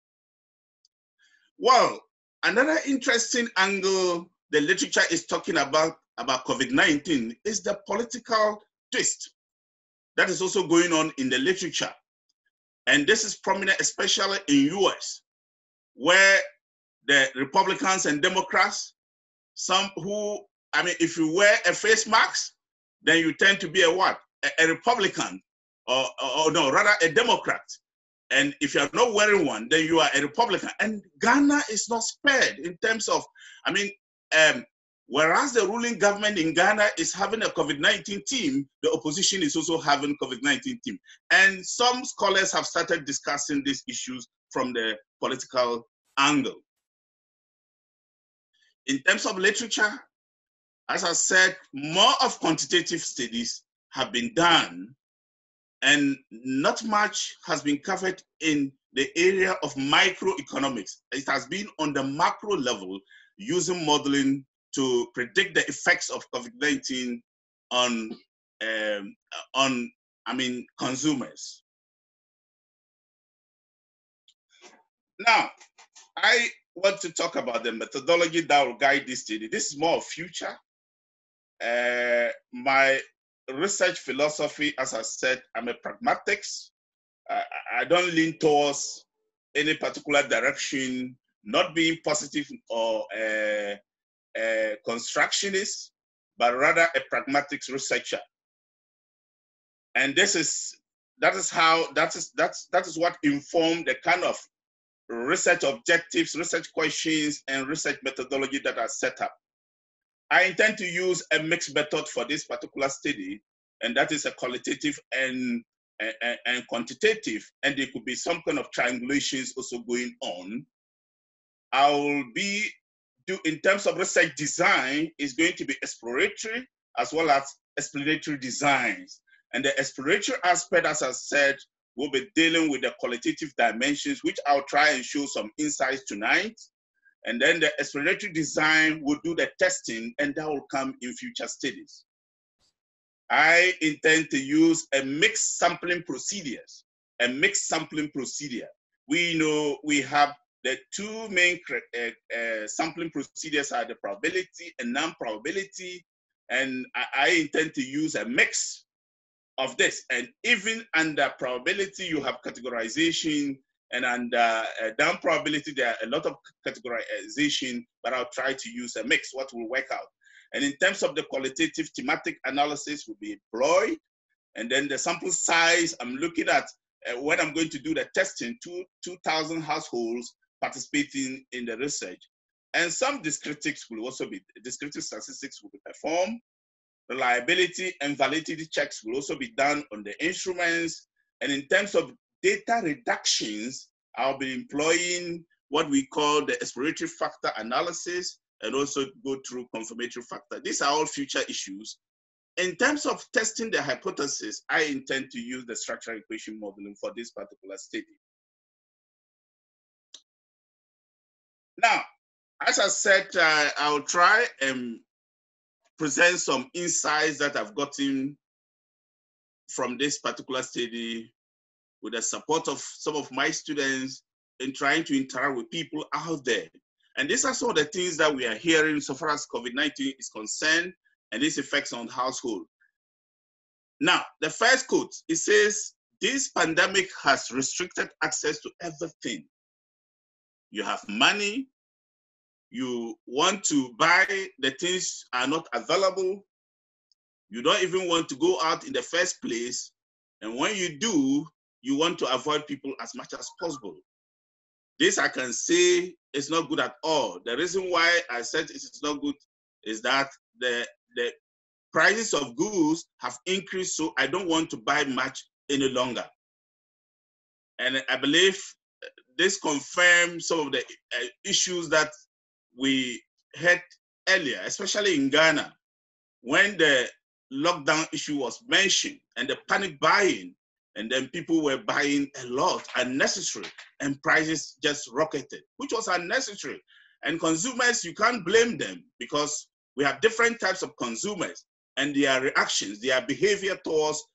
Well, another interesting angle the literature is talking about COVID-19 is the political twist that is also going on in the literature. And this is prominent, especially in US, where the Republicans and Democrats, some who, if you wear a face mask, then you tend to be a what? A Republican, or no, rather a Democrat. And if you're not wearing one, then you are a Republican. And Ghana is not spared in terms of, whereas the ruling government in Ghana is having a COVID-19 team, the opposition is also having COVID-19 team. And some scholars have started discussing these issues from the political angle. In terms of literature, as I said, more of quantitative studies have been done, and not much has been covered in the area of microeconomics. It has been on the macro level, using modeling to predict the effects of COVID-19 on consumers. Now, I want to talk about the methodology that will guide this study. This is more of future. My research philosophy, as I said, I'm a pragmatist. I don't lean towards any particular direction, not being positive or constructionist, but rather a pragmatic researcher. And that is what informed the kind of research objectives, research questions, and research methodology that are set up. I intend to use a mixed method for this particular study, and that is a qualitative and quantitative, and there could be some kind of triangulations also going on. I will be, in terms of research design, is going to be exploratory as well as explanatory designs. And the exploratory aspect, as I said, will be dealing with the qualitative dimensions, which I'll try and show some insights tonight. And then the exploratory design will do the testing, and that will come in future studies. I intend to use a mixed sampling procedures. We know we have the two main sampling procedures are the probability and non-probability, and I intend to use a mix of this. And even under probability, you have categorization, and under down probability, there are a lot of categorization, but I'll try to use a mix, what will work out. And in terms of the qualitative thematic analysis will be employed. And then the sample size, I'm looking at when I'm going to do the testing, 2,000 households participating in the research. And some descriptive statistics will be performed. Reliability and validity checks will also be done on the instruments. And in terms of data reductions, I'll be employing what we call the exploratory factor analysis and also go through confirmatory factor. These are all future issues. In terms of testing the hypothesis, I intend to use the structural equation modeling for this particular study. Now, as I said, I'll try and present some insights that I've gotten from this particular study with the support of some of my students in trying to interact with people out there. And these are some of the things that we are hearing so far as COVID-19 is concerned and its effects on household. Now, the first quote, it says, this pandemic has restricted access to everything. You have money, you want to buy, the things are not available. You don't even want to go out in the first place. And when you do, you want to avoid people as much as possible. This I can say is not good at all. The reason why I said it is not good is that the prices of goods have increased, so I don't want to buy much any longer. And I believe this confirms some of the issues that we had earlier, especially in Ghana, when the lockdown issue was mentioned and the panic buying, and then people were buying a lot unnecessary and prices just rocketed, which was unnecessary. And consumers, you can't blame them because we have different types of consumers and their reactions, their behavior towards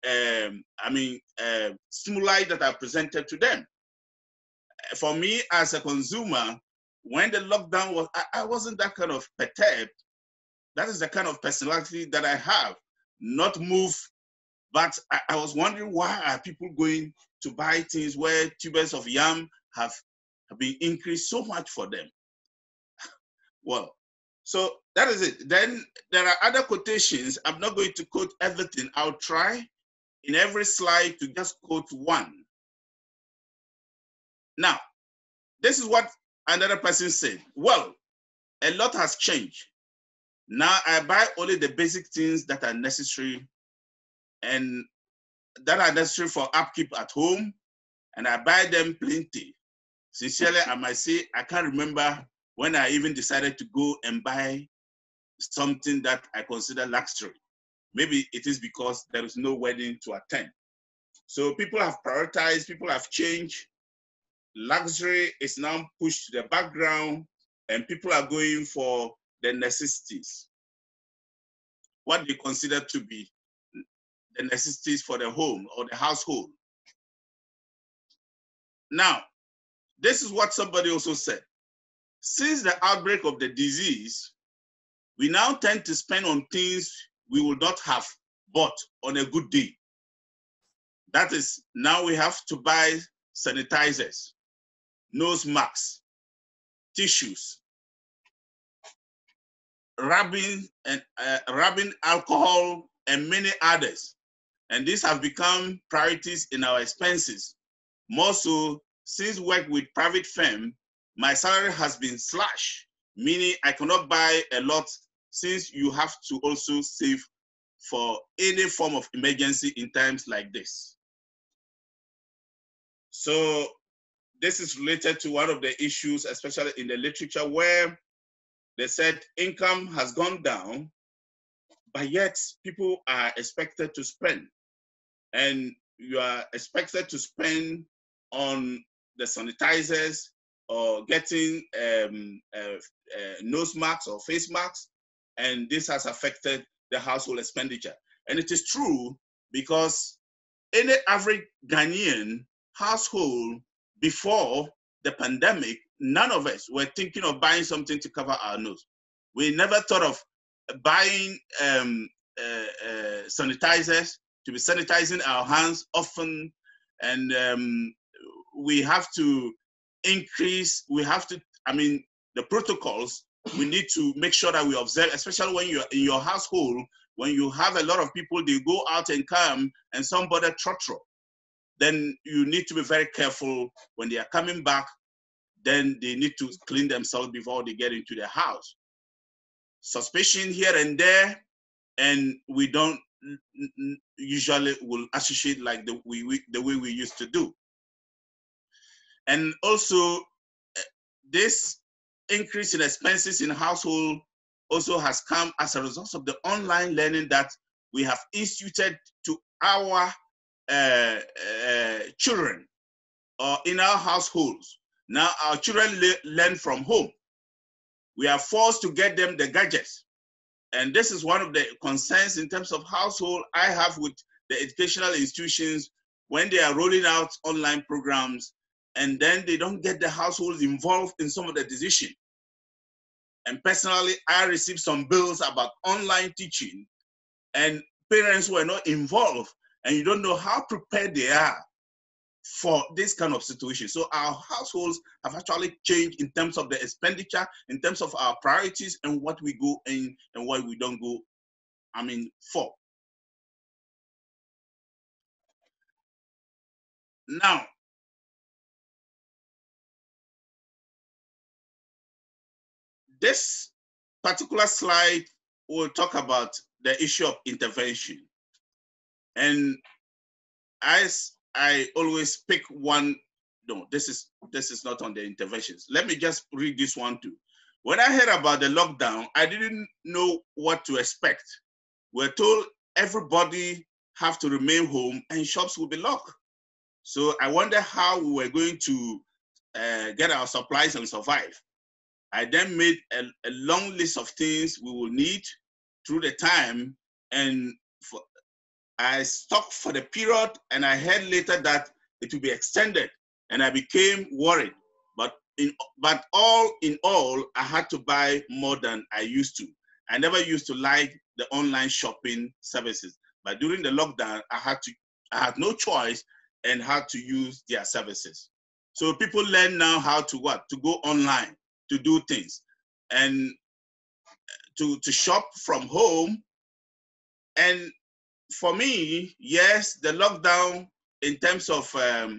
stimuli that are presented to them. For me as a consumer, when the lockdown was, I wasn't that kind of perturbed. That is the kind of personality that I have, not move. But I was wondering, why are people going to buy things where tubers of yam have been increased so much for them? Well, so that is it. Then there are other quotations. I'm not going to quote everything. I'll try in every slide to just quote one. Now, this is what another person said. Well, a lot has changed. Now I buy only the basic things that are necessary and that are necessary for upkeep at home, and I buy them plenty. Sincerely, I might say, I can't remember when I even decided to go and buy something that I consider luxury. Maybe it is because there is no wedding to attend. So people have prioritized, people have changed. Luxury is now pushed to the background and people are going for the necessities. What they consider to be the necessities for the home or the household. Now, this is what somebody also said. Since the outbreak of the disease, we now tend to spend on things we would not have bought on a good day. That is, now we have to buy sanitizers, nose masks, tissues, rubbing alcohol, and many others. And these have become priorities in our expenses. More so, since work with private firm, my salary has been slashed, meaning I cannot buy a lot since you have to also save for any form of emergency in times like this. So this is related to one of the issues, especially in the literature, where they said income has gone down, but yet people are expected to spend. And you are expected to spend on the sanitizers or getting nose masks or face masks, and this has affected the household expenditure. And it is true because any average Ghanaian household before the pandemic, none of us were thinking of buying something to cover our nose. We never thought of buying sanitizers to be sanitizing our hands often, and we have to increase, the protocols, we need to make sure that we observe, especially when you're in your household, when you have a lot of people, they go out and come and somebody trotro, then you need to be very careful when they are coming back. then they need to clean themselves before they get into the house. Suspicion here and there, and we don't usually will associate like the way we used to do. And also, this increase in expenses in household also has come as a result of the online learning that we have instituted to our children or in our households. Now our children learn from home. We are forced to get them the gadgets. And this is one of the concerns in terms of household I have with the educational institutions when they are rolling out online programs, and then they don't get the households involved in some of the decisions. And personally, I received some bills about online teaching, and parents were not involved, and you don't know how prepared they are for this kind of situation. So our households have actually changed in terms of the expenditure, in terms of our priorities and what we go in and what we don't go, for. Now, this particular slide will talk about the issue of intervention. And as I always pick one, no, this is not on the interventions. Let me just read this one too. When I heard about the lockdown, I didn't know what to expect. We're told everybody have to remain home and shops will be locked. So I wonder how we were going to get our supplies and survive. I then made a long list of things we will need through the time, and I stocked for the period, and I heard later that it will be extended, and I became worried. But all in all, I had to buy more than I used to. I never used to like the online shopping services, but during the lockdown, I had no choice and had to use their services. So people learn now how to go online, to do things, and to shop from home. And for me, yes, the lockdown in terms of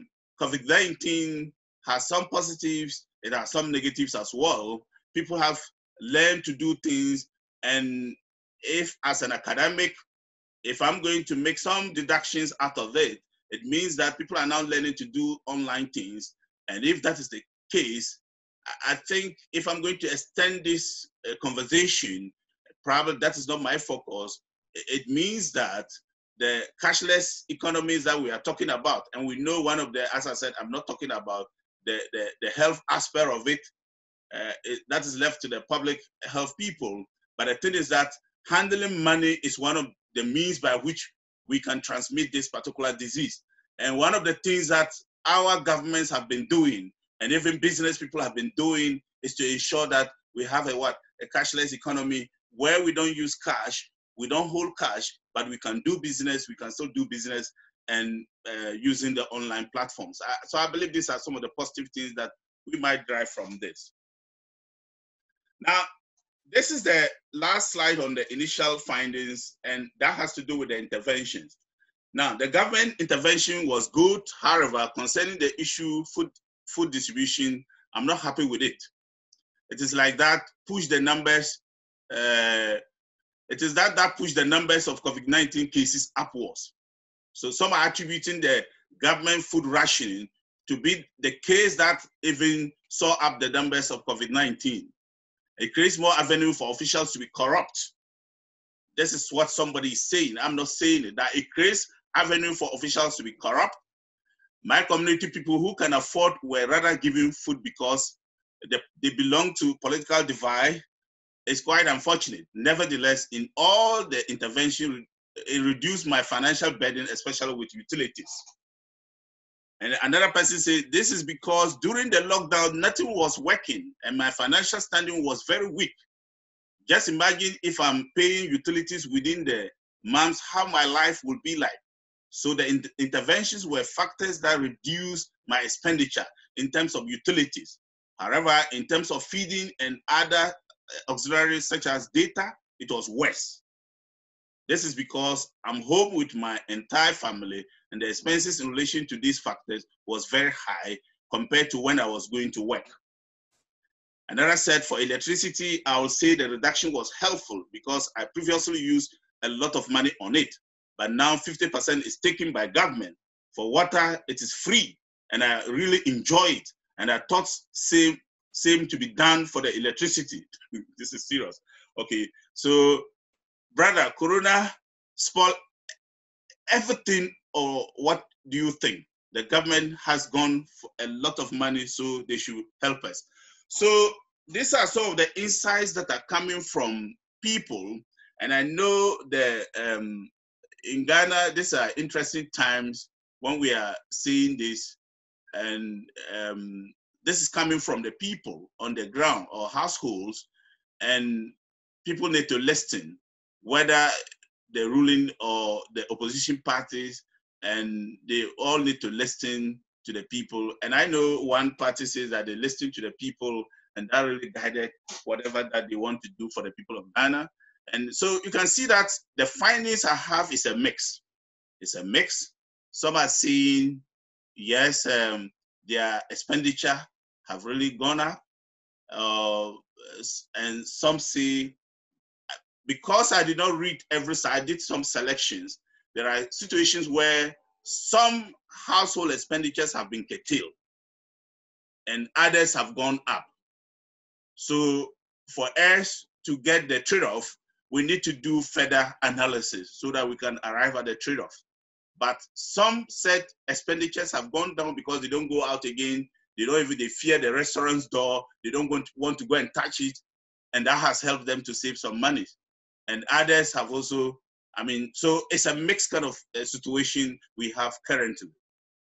COVID-19 has some positives, it has some negatives as well. People have learned to do things, and if as an academic, if I'm going to make some deductions out of it, it means that people are now learning to do online things. And if that is the case, I think if I'm going to extend this conversation, probably that is not my focus. It means that the cashless economies that we are talking about, and we know one of the, as I said, I'm not talking about the health aspect of it, that is left to the public health people. But the thing is that handling money is one of the means by which we can transmit this particular disease. And one of the things that our governments have been doing, and even business people have been doing, is to ensure that we have a cashless economy where we don't use cash, we don't hold cash, but we can do business, we can still do business and using the online platforms. So I believe these are some of the positive things that we might derive from this. Now, this is the last slide on the initial findings, and that has to do with the interventions. Now, the government intervention was good. However, concerning the issue food distribution, I'm not happy with it. It is like that push the numbers. It is that push the numbers of COVID-19 cases upwards. So some are attributing the government food rationing to be the case that even saw up the numbers of COVID-19. It creates more avenue for officials to be corrupt. This is what somebody is saying. I'm not saying it, that it creates avenue for officials to be corrupt. My community people who can afford were rather given food because they belong to political divide. It's quite unfortunate. Nevertheless, in all the intervention, it reduced my financial burden, especially with utilities. And another person said, this is because during the lockdown, nothing was working and my financial standing was very weak. Just imagine if I'm paying utilities within the months, how my life would be like. So the interventions were factors that reduced my expenditure in terms of utilities. However, in terms of feeding and other auxiliaries such as data, it was worse. This is because I'm home with my entire family and the expenses in relation to these factors was very high compared to when I was going to work. Another said for electricity, I will say the reduction was helpful because I previously used a lot of money on it, but now 50% is taken by government. For water, it is free, and I really enjoy it. And I thought same to be done for the electricity. This is serious. Okay, so brother, Corona spoiled everything, or what do you think? The government has gone for a lot of money, so they should help us. So these are some of the insights that are coming from people, and I know that in Ghana, these are interesting times when we are seeing this, and this is coming from the people on the ground or households, and people need to listen, whether the ruling or the opposition parties, and they all need to listen to the people. And I know one party says that they listen to the people, and that really guided whatever that they want to do for the people of Ghana. And so you can see that the findings I have is a mix. It's a mix. Some are saying, yes, their expenditure have really gone up. And some say, because I did not read every side, I did some selections. There are situations where some household expenditures have been curtailed and others have gone up. So for us to get the trade-off, we need to do further analysis so that we can arrive at the trade-off. But some said expenditures have gone down because they don't go out again. They fear the restaurant's door. They don't want to go and touch it. And that has helped them to save some money. And others have also, so it's a mixed kind of situation we have currently.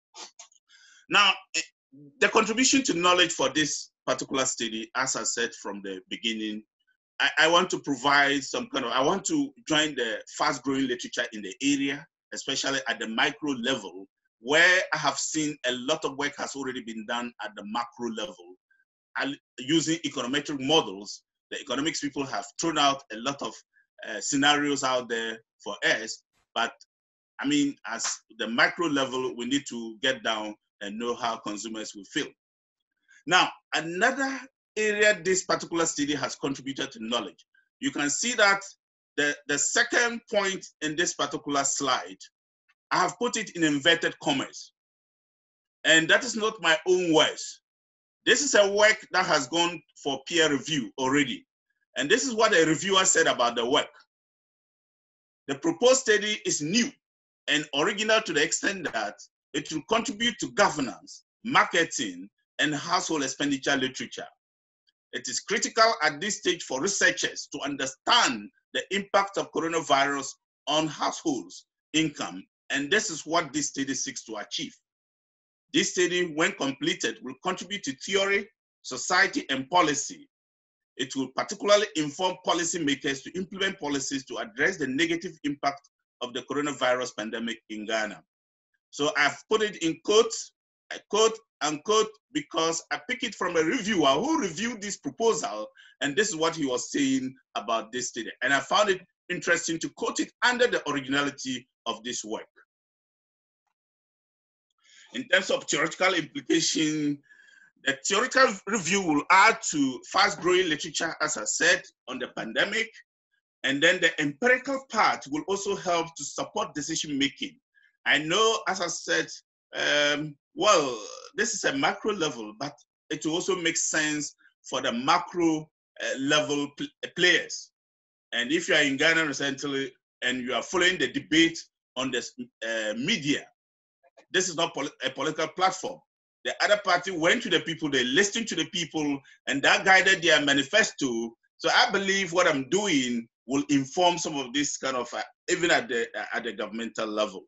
Now, the contribution to knowledge for this particular study, as I said from the beginning, I want to provide I want to join the fast-growing literature in the area, especially at the micro level, where I have seen a lot of work has already been done at the macro level. And using econometric models, the economics people have thrown out a lot of scenarios out there for us, but as the micro level, we need to get down and know how consumers will feel. Now, another area this particular study has contributed to knowledge. You can see that the second point in this particular slide, I have put it in inverted commas. And that is not my own words. This is a work that has gone for peer review already. And this is what a reviewer said about the work. The proposed study is new and original to the extent that it will contribute to governance, marketing, and household expenditure literature. It is critical at this stage for researchers to understand the impact of coronavirus on households' income, and this is what this study seeks to achieve. This study, when completed, will contribute to theory, society, and policy. It will particularly inform policymakers to implement policies to address the negative impact of the coronavirus pandemic in Ghana. So I've put it in quotes, I quote unquote, because I pick it from a reviewer who reviewed this proposal, and this is what he was saying about this study. And I found it interesting to quote it under the originality of this work. In terms of theoretical implication, the theoretical review will add to fast-growing literature, as I said, on the pandemic. And then the empirical part will also help to support decision-making. I know, as I said, well, this is a macro level, but it will also make sense for the macro level players. And if you are in Ghana recently and you are following the debate on the media, this is not a political platform. The other party went to the people, they listened to the people, and that guided their manifesto. So I believe what I'm doing will inform some of this kind of, even at the governmental level.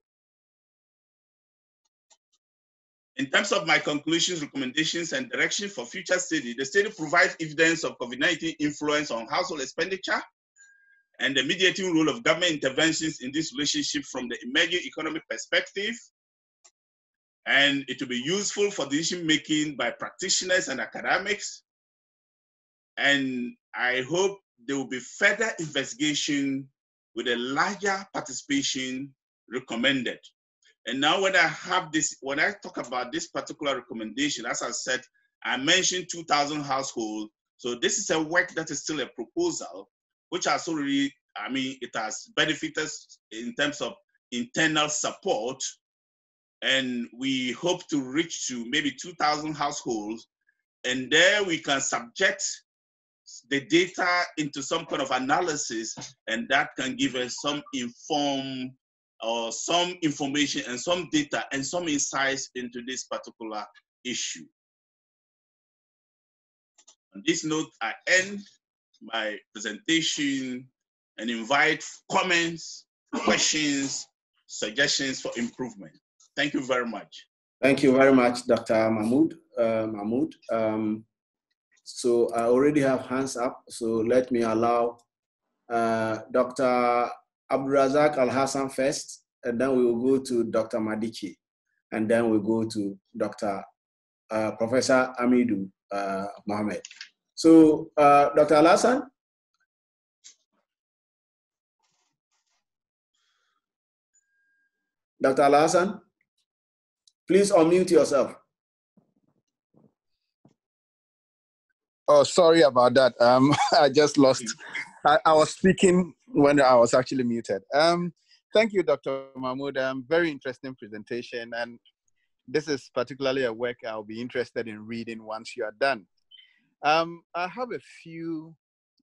In terms of my conclusions, recommendations, and direction for future study, the study provides evidence of COVID-19 influence on household expenditure and the mediating role of government interventions in this relationship from the emerging economic perspective. And it will be useful for decision-making by practitioners and academics. And I hope there will be further investigation with a larger participation recommended. And now when I have this, when I talk about this particular recommendation, as I said, I mentioned 2,000 households. So this is a work that is still a proposal, which has already, it has benefited us in terms of internal support. And we hope to reach to maybe 2,000 households. And there we can subject the data into some kind of analysis, and that can give us some informed or some information and some data and some insights into this particular issue. On this note, I end my presentation and invite comments, questions, suggestions for improvement. Thank you very much. Thank you very much, Dr. Mahmood. So I already have hands up, so let me allow Dr. Abdulrazak Al-Hassan first, and then we will go to Dr. Madiche, and then we'll go to Dr. Professor Amidou Mohammed. So Dr. Al-Hassan? Dr. Al-Hassan, please unmute yourself. Oh, sorry about that. I just lost. I was speaking when I was actually muted. Thank you, Dr. Mahmood. Very interesting presentation. And this is particularly a work I'll be interested in reading once you are done. I have a few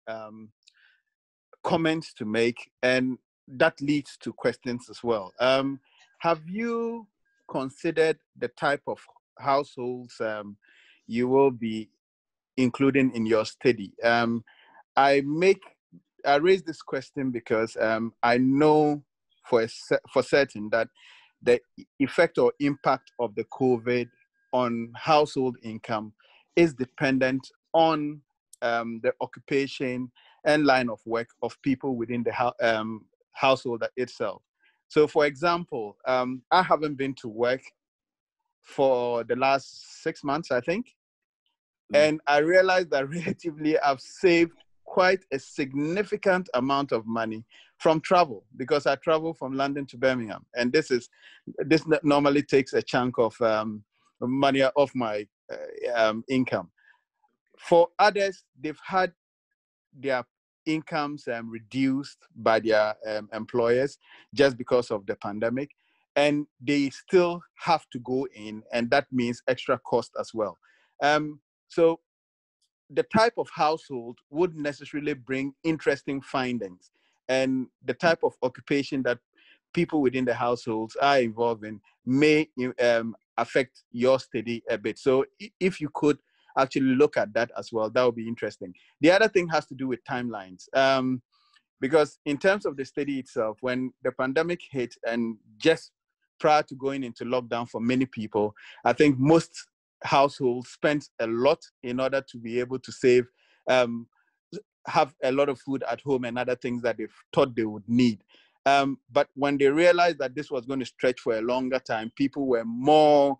comments to make, and that leads to questions as well. Have you considered the type of households you will be including in your study? I raise this question because I know for certain that the effect or impact of the COVID on household income is dependent on the occupation and line of work of people within the household itself. So, for example, I haven't been to work for the last 6 months, I think. And I realized that relatively I've saved quite a significant amount of money from travel, because I travel from London to Birmingham. And this normally takes a chunk of money off my income. For others, they've had their incomes reduced by their employers just because of the pandemic, and they still have to go in, and that means extra cost as well. So the type of household wouldn't necessarily bring interesting findings, and the type of occupation that people within the households are involved in may affect your study a bit. So if you could actually look at that as well, that would be interesting. The other thing has to do with timelines. Because in terms of the study itself, when the pandemic hit and just prior to going into lockdown for many people, I think most households spent a lot in order to be able to save, have a lot of food at home and other things that they thought they would need. But when they realized that this was going to stretch for a longer time, people were more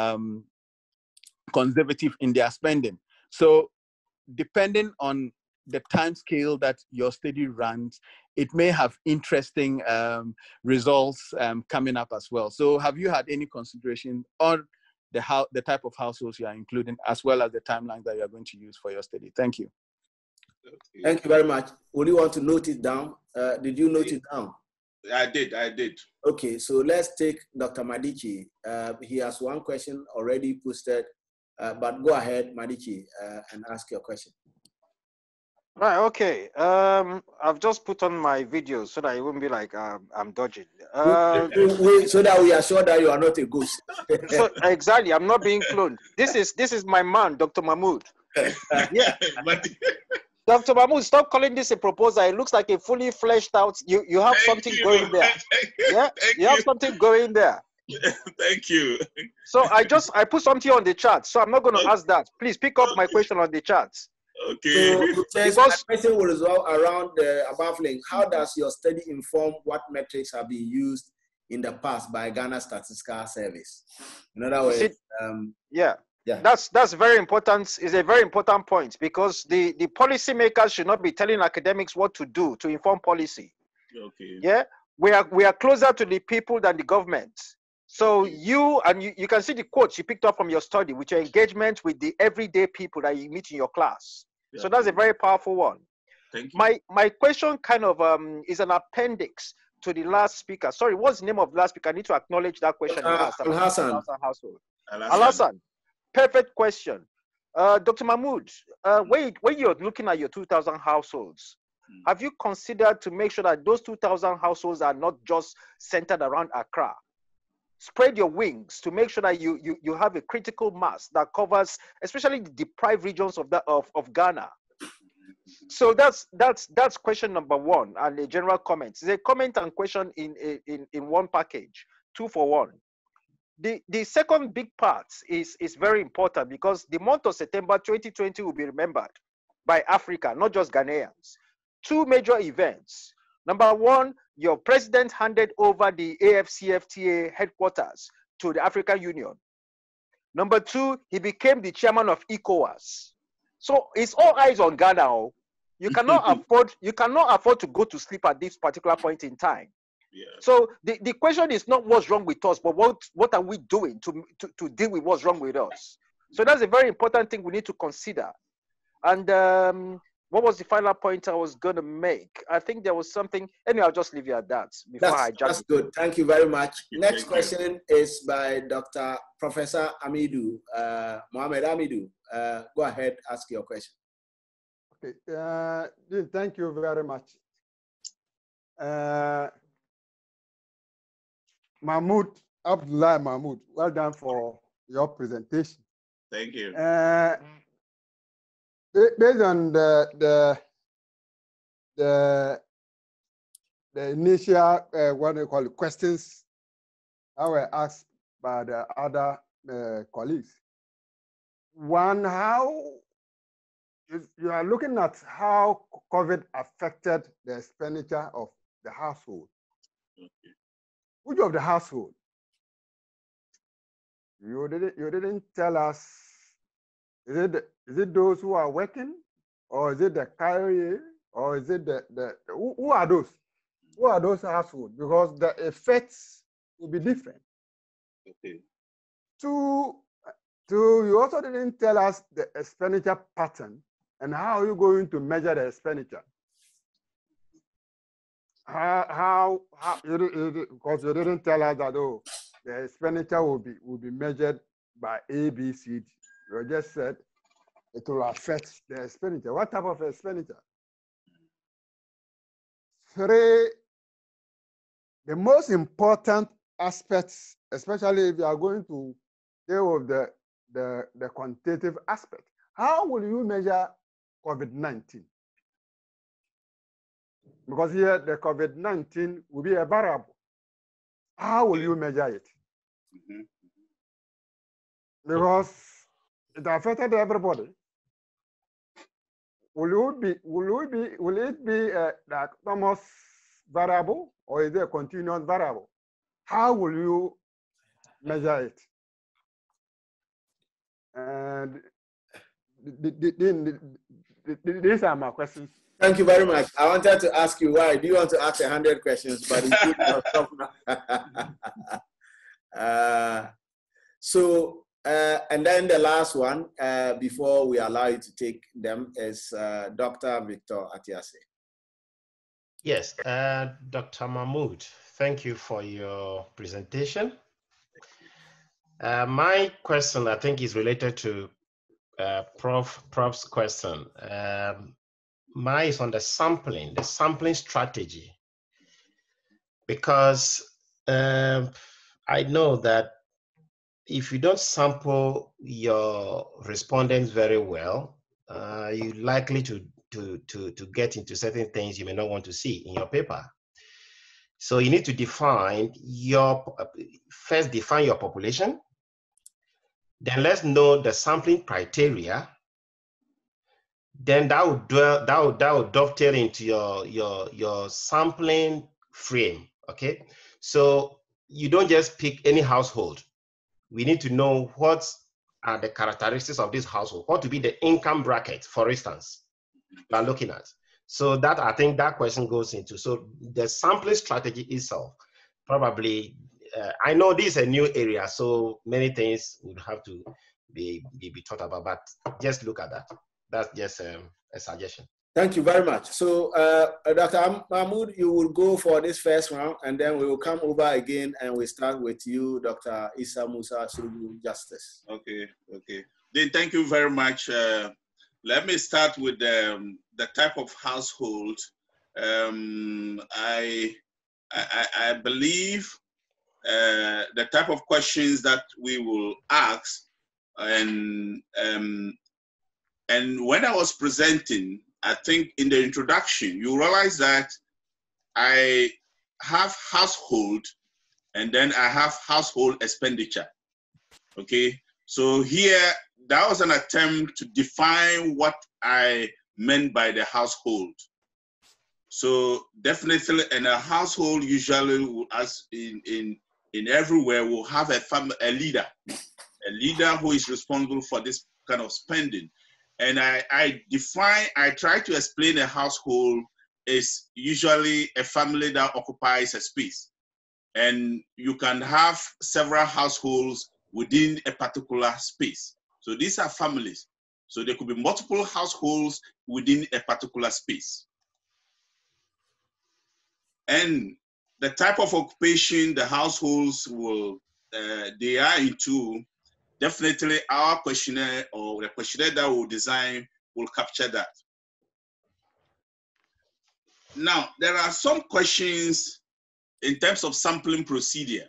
conservative in their spending. So depending on the time scale that your study runs, it may have interesting results coming up as well. So have you had any consideration on the type of households you are including, as well as the timelines that you are going to use for your study? Thank you. Thank you very much. Would you want to note it down? Did you note it down? I did. Okay, so let's take Dr. Madiche. He has one question already posted, but go ahead, Madiche, and ask your question. Right, okay. I've just put on my video so that it won't be like I'm dodging. So that we are sure that you are not a ghost. So exactly, I'm not being cloned. This is my man, Dr. Mahmood. Yeah. Dr. Mahmood, stop calling this a proposal. It looks like a fully fleshed out. You have something going there. Yeah, you have something going there. Thank you. So I put something on the chat. So I'm not going to ask that. Please pick up my question on the chat. Okay. So my question will resolve around the above link. How does your study inform what metrics have been used in the past by Ghana Statistical Service? In other words, yeah. That's very important. It's a very important point, because the policymakers should not be telling academics what to do to inform policy. Okay. Yeah, we are closer to the people than the government. So you can see the quotes you picked up from your study with your engagement with the everyday people that you meet in your class. Yeah. So that's a very powerful one. Thank you. My question kind of is an appendix to the last speaker. Sorry, what's the name of the last speaker? I need to acknowledge that question he asked about Al-Hassan. 2,000 household. Al-Hassan. Al-Hassan, perfect question. Dr. Mahmood, when you're looking at your 2,000 households, have you considered to make sure that those 2,000 households are not just centered around Accra? Spread your wings to make sure that you have a critical mass that covers, especially the deprived regions of Ghana. So that's question number one, and a general comment. It's a comment and question in one package, 2 for 1. The second big part is very important because the month of September 2020 will be remembered by Africa, not just Ghanaians. 2 major events. Number one, your president handed over the AFCFTA headquarters to the African Union. Number 2, he became the chairman of ECOWAS. So it's all eyes on Ghana. You cannot afford to go to sleep at this particular point in time. Yeah. So the question is not what's wrong with us, but what are we doing to deal with what's wrong with us? So that's a very important thing we need to consider. And what was the final point I was going to make? I think there was something. Anyway, I'll just leave you at that. That's good. Thank you very much. Next question is by Dr. Professor Amidou, Mohamed Amidou. Go ahead, ask your question. Okay. Thank you very much. Mahmoud, Abdullah Mahmoud, well done for your presentation. Thank you. Based on the initial what do you call it, questions that were asked by the other colleagues, one, how you are looking at how COVID affected the expenditure of the household. Okay. Which of the household? You didn't tell us. Is it those who are working, or is it the carrier, or is it who are those? Who are those households? Because the effects will be different. Okay. Two, you also didn't tell us the expenditure pattern and how are you going to measure the expenditure? How because you didn't tell us that the expenditure will be measured by A, B, C, D. You just said it will affect the expenditure. What type of expenditure? 3, the most important aspects, especially if you are going to deal with the quantitative aspect. How will you measure COVID-19? Because here the COVID-19 will be a variable. How will you measure it? Mm-hmm. Because it affected everybody. Will it be that autonomous variable, or is it a continuous variable? How will you measure it? And these are my questions. Thank you very much. I wanted to ask you why. Do you want to ask 100 questions? But and then the last one, before we allow you to take them, is Dr. Victor Atiase. Yes, Dr. Mahmoud, thank you for your presentation. My question, I think, is related to Prof's question. Mine is on the sampling strategy, because I know that if you don't sample your respondents very well, you're likely to get into certain things you may not want to see in your paper. So you need to define first define your population, then let's know the sampling criteria. Then that would dovetail into your sampling frame. Okay, so you don't just pick any household. We need to know what are the characteristics of this household, what to be the income bracket, for instance, we are looking at. So that, I think that question goes into, so the sampling strategy itself, probably, I know this is a new area, so many things would have to be taught about, but just look at that. That's just a suggestion. Thank you very much. So, Dr. Mahmoud, you will go for this first round, and then we will come over again, and we start with you, Dr. Issa Musa Sulgu Justice. Okay, okay. Then thank you very much. Let me start with the type of household. I believe the type of questions that we will ask, and when I was presenting, I think in the introduction, you realize that I have household and then I have household expenditure. Okay, so here, that was an attempt to define what I meant by the household. So definitely, in a household, usually, as in everywhere, will have a leader who is responsible for this kind of spending. And I try to explain a household is usually a family that occupies a space. And you can have several households within a particular space. So these are families. So there could be multiple households within a particular space. And the type of occupation the households will, they are into, definitely our questionnaire or the questionnaire that we'll design will capture that. Now, there are some questions in terms of sampling procedure.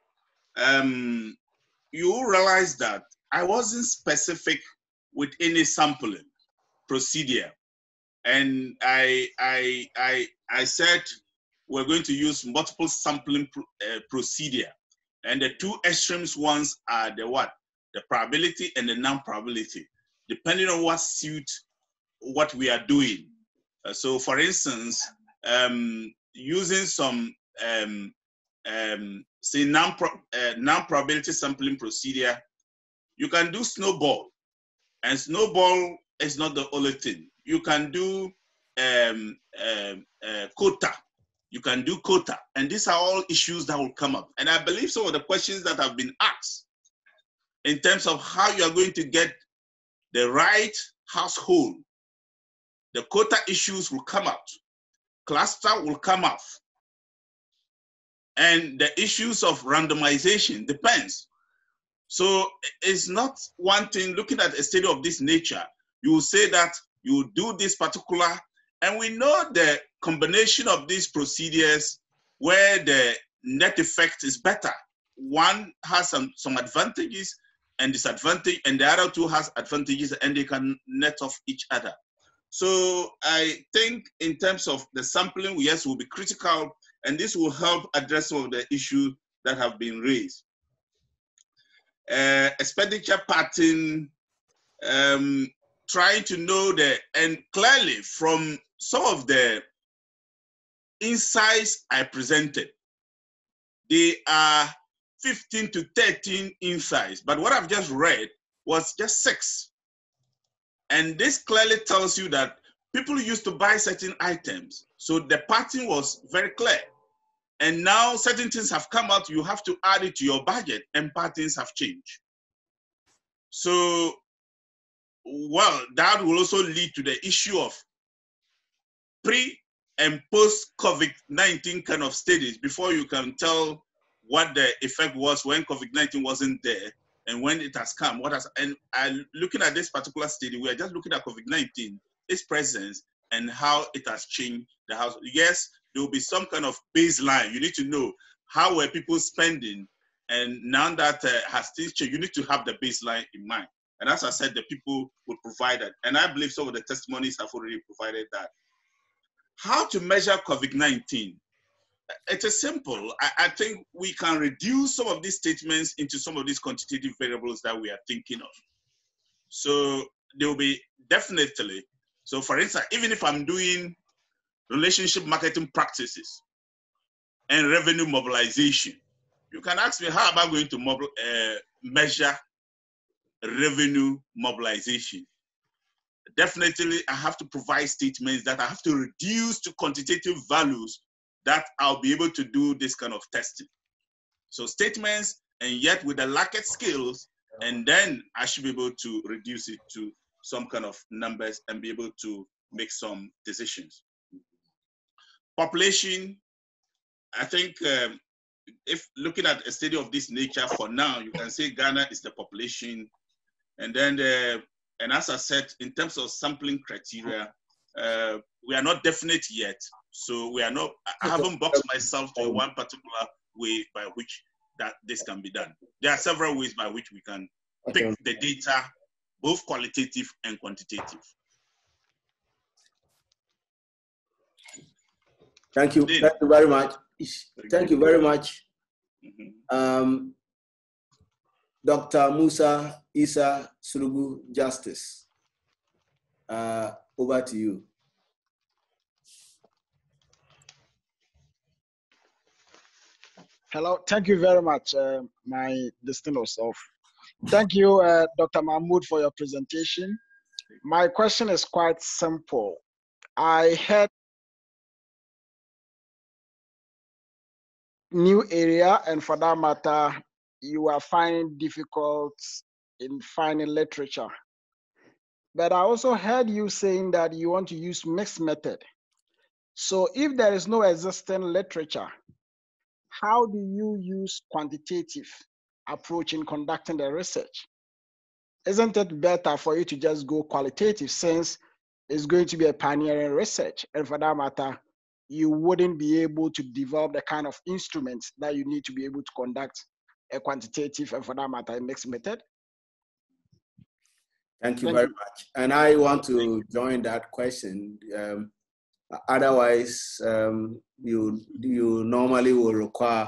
You realize that I wasn't specific with any sampling procedure. And I said we're going to use multiple sampling procedure. And the two extremes ones are the what? The probability and the non-probability, depending on what suits what we are doing. So for instance, using some say non-probability sampling procedure, you can do snowball, and snowball is not the only thing. You can do quota. You can do quota, and these are all issues that will come up. And I believe some of the questions that have been asked in terms of how you are going to get the right household, the quota issues will come out, cluster will come out, and the issues of randomization depends. So it's not one thing. Looking at a study of this nature, you will say that you do this particular, and we know the combination of these procedures where the net effect is better. One has some advantages and disadvantage, and the other two has advantages, and they can net off each other. So I think in terms of the sampling, yes, will be critical, and this will help address some of the issues that have been raised. Expenditure pattern, trying to know and clearly from some of the insights I presented, they are 15 to 13 insights, but what I've just read was just 6. And this clearly tells you that people used to buy certain items. So the pattern was very clear. And now certain things have come out, you have to add it to your budget, and patterns have changed. So, well, that will also lead to the issue of pre and post COVID-19 kind of studies before you can tell what the effect was when COVID-19 wasn't there and when it has come. Looking at this particular study, we are just looking at COVID-19, its presence, and how it has changed the house. Yes, there will be some kind of baseline. You need to know how were people spending, and now that has things changed, you need to have the baseline in mind. And as I said, the people will provide that. And I believe some of the testimonies have already provided that. How to measure COVID-19? It is simple. I think we can reduce some of these statements into some of these quantitative variables that we are thinking of. So there will be definitely, so for instance, even if I'm doing relationship marketing practices and revenue mobilization, you can ask me, how am I going to measure revenue mobilization? Definitely, I have to provide statements that I have to reduce to quantitative values that I'll be able to do this kind of testing. So statements, and yet with the Likert skills, and then I should be able to reduce it to some kind of numbers and be able to make some decisions. Population, I think if looking at a study of this nature for now, you can say Ghana is the population. And then, and as I said, in terms of sampling criteria, we are not definite yet. So we are not, I haven't boxed myself to one particular way by which that this can be done. There are several ways by which we can pick the data, both qualitative and quantitative. Thank you. Thank you very much. Thank you very much. Dr. Musa Isa Sulugu Justice. Over to you. Hello, thank you very much, my distinguished self. Thank you, Dr. Mahmoud, for your presentation. My question is quite simple. I heard new area, and for that matter, you are finding difficult in finding literature. But I also heard you saying that you want to use mixed method. So if there is no existing literature, how do you use quantitative approach in conducting the research? Isn't it better for you to just go qualitative, since it's going to be a pioneering research, and for that matter, you wouldn't be able to develop the kind of instruments that you need to be able to conduct a quantitative, and for that matter, a mixed method? Thank you very much. And I want to join that question. Otherwise, you normally will require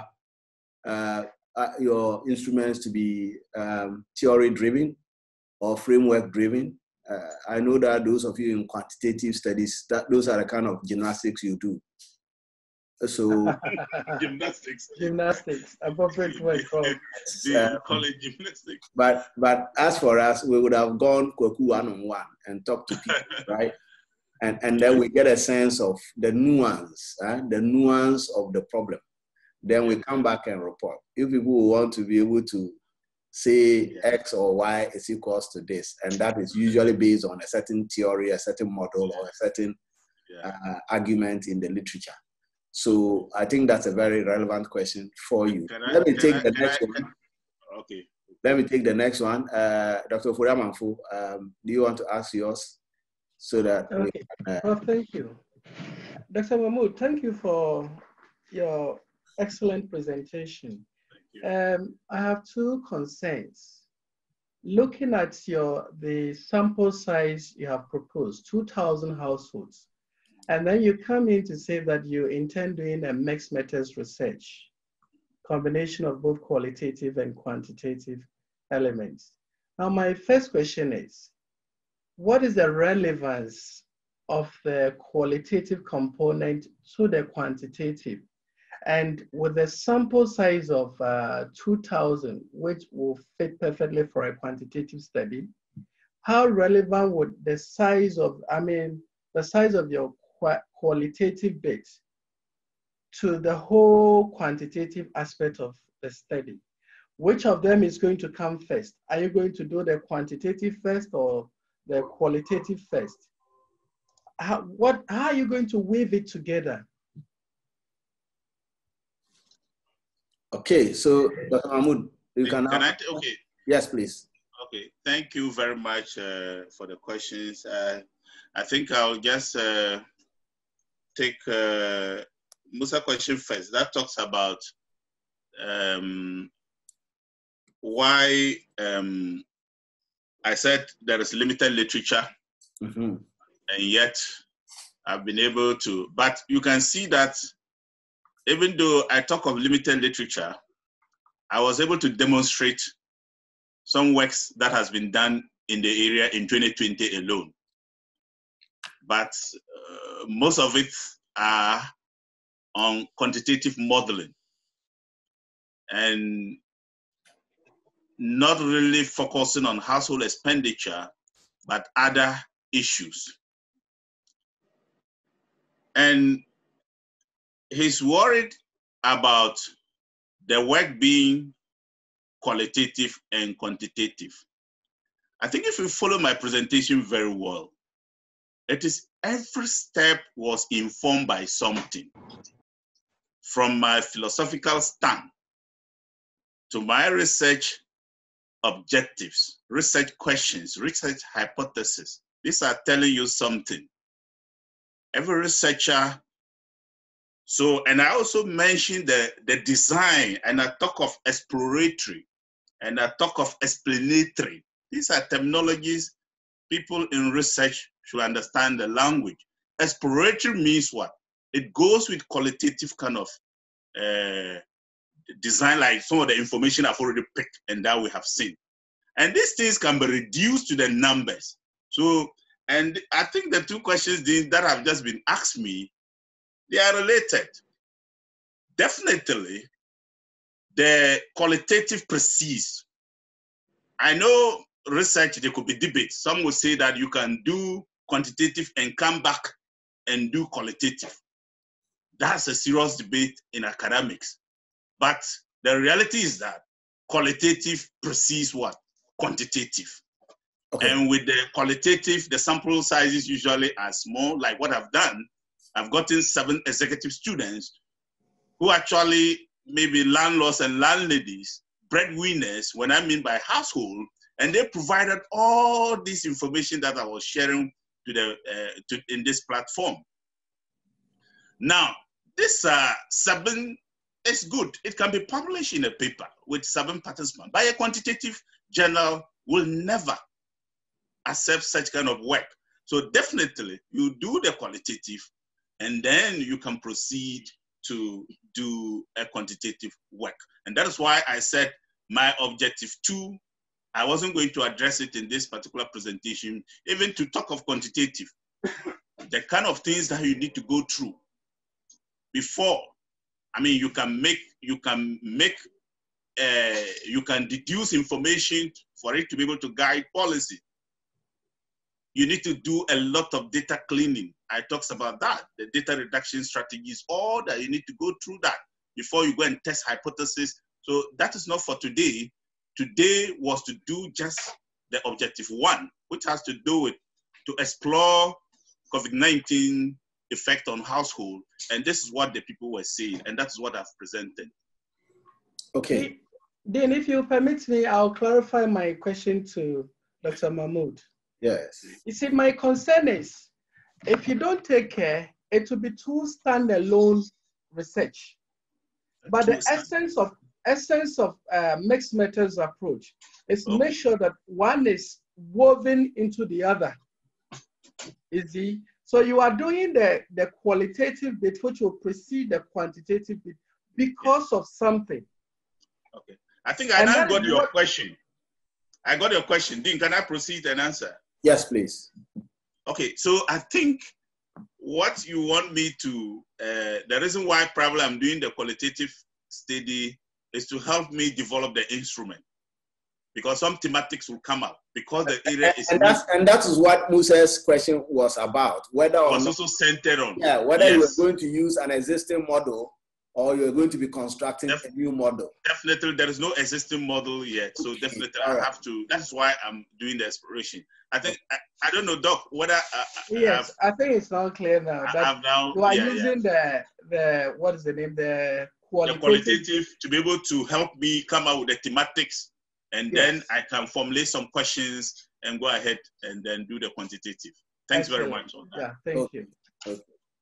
your instruments to be theory-driven or framework-driven. I know that those of you in quantitative studies, those are the kind of gymnastics you do. So gymnastics, appropriate word called. Call it gymnastics. But as for us, we would have gone Kweku one-on-one and talked to people, right? And then we get a sense of the nuance of the problem. Then we come back and report. If people want to be able to say X or Y is equals to this, and that is usually based on a certain theory, a certain model, or a certain argument in the literature. So I think that's a very relevant question for you. Let me take the next one. Okay. Let me take the next one. Dr. Furiamanfu, do you want to ask yours? So that okay. Well, thank you. Dr. Mahmoud, thank you for your excellent presentation. I have two concerns. Looking at the sample size you have proposed, 2,000 households, and then you come in to say that you intend doing a mixed methods research, combination of both qualitative and quantitative elements. Now, my first question is, what is the relevance of the qualitative component to the quantitative? And with the sample size of 2,000, which will fit perfectly for a quantitative study, how relevant would the size of, the size of your qualitative bit to the whole quantitative aspect of the study? Which of them is going to come first? Are you going to do the quantitative first or the qualitative first? How are you going to weave it together? Okay, so Dr. Mahmoud, you can okay. Yes, please. Okay, thank you very much for the questions. I think I'll just take Musa's question first. That talks about why I said there is limited literature, and yet I've been able to, but you can see that even though I talk of limited literature, I was able to demonstrate some works that has been done in the area in 2020 alone. But most of it are on quantitative modeling and not really focusing on household expenditure, but other issues. And he's worried about the work being qualitative and quantitative. I think if you follow my presentation very well, it is every step was informed by something. From my philosophical stand to my research objectives, research questions, research hypotheses. These are telling you something. Every researcher. So, and I also mentioned the design, and I talk of exploratory, and I talk of explanatory. These are terminologies people in research should understand the language. Exploratory means what? It goes with qualitative kind of design, like some of the information I've already picked and that we have seen. And these things can be reduced to the numbers. So, and I think the two questions that have just been asked me, they are related. Definitely, the qualitative precedes. I know research, there could be debates. Some will say that you can do quantitative and come back and do qualitative. That's a serious debate in academics. But the reality is that qualitative precedes what? Quantitative. Okay. And with the qualitative, the sample sizes usually are small. Like what I've done, I've gotten 7 executive students who actually maybe landlords and landladies, breadwinners, when I mean by household, and they provided all this information that I was sharing to the in this platform. Now, this 7 is good. It can be published in a paper with 7 participants, but a quantitative journal will never accept such kind of work. So definitely, you do the qualitative, and then you can proceed to do a quantitative work. And that is why I said my objective 2, I wasn't going to address it in this particular presentation, even to talk of quantitative, the kind of things that you need to go through before. I mean, you can deduce information for it to be able to guide policy. You need to do a lot of data cleaning. I talked about that, the data reduction strategies, all that you need to go through that before you go and test hypothesis. So that is not for today. Today was to do just the objective 1, which has to do with to explore COVID-19 effect on household. And this is what the people were saying, and that's what I've presented. Okay. Dean, if you permit me, I'll clarify my question to Dr. Mahmood. Yes. You see, my concern is, if you don't take care, it will be too standalone research. But the essence of mixed methods approach is make sure that one is woven into the other. You see? So you are doing the qualitative bit, which will precede the quantitative bit because of something. Okay. I think I now got your question. I got your question. Dean, can I proceed and answer? Yes, please. Okay, so I think what you want me to, the reason why probably I'm doing the qualitative study is to help me develop the instrument, because some thematics will come out because the area is and that is what Musa's question was about. Whether or was not, also centered on. Yeah, whether you are going to use an existing model or you're going to be constructing a new model. Definitely, there is no existing model yet, so definitely I have to. That's why I'm doing the exploration. I think I don't know, Doc, whether yes, I think it's not clear now. You are using the what is the name, the qualitative to be able to help me come out with the thematics, and then I can formulate some questions and go ahead and then do the quantitative. Thanks very much on that. Yeah, thank you. Okay.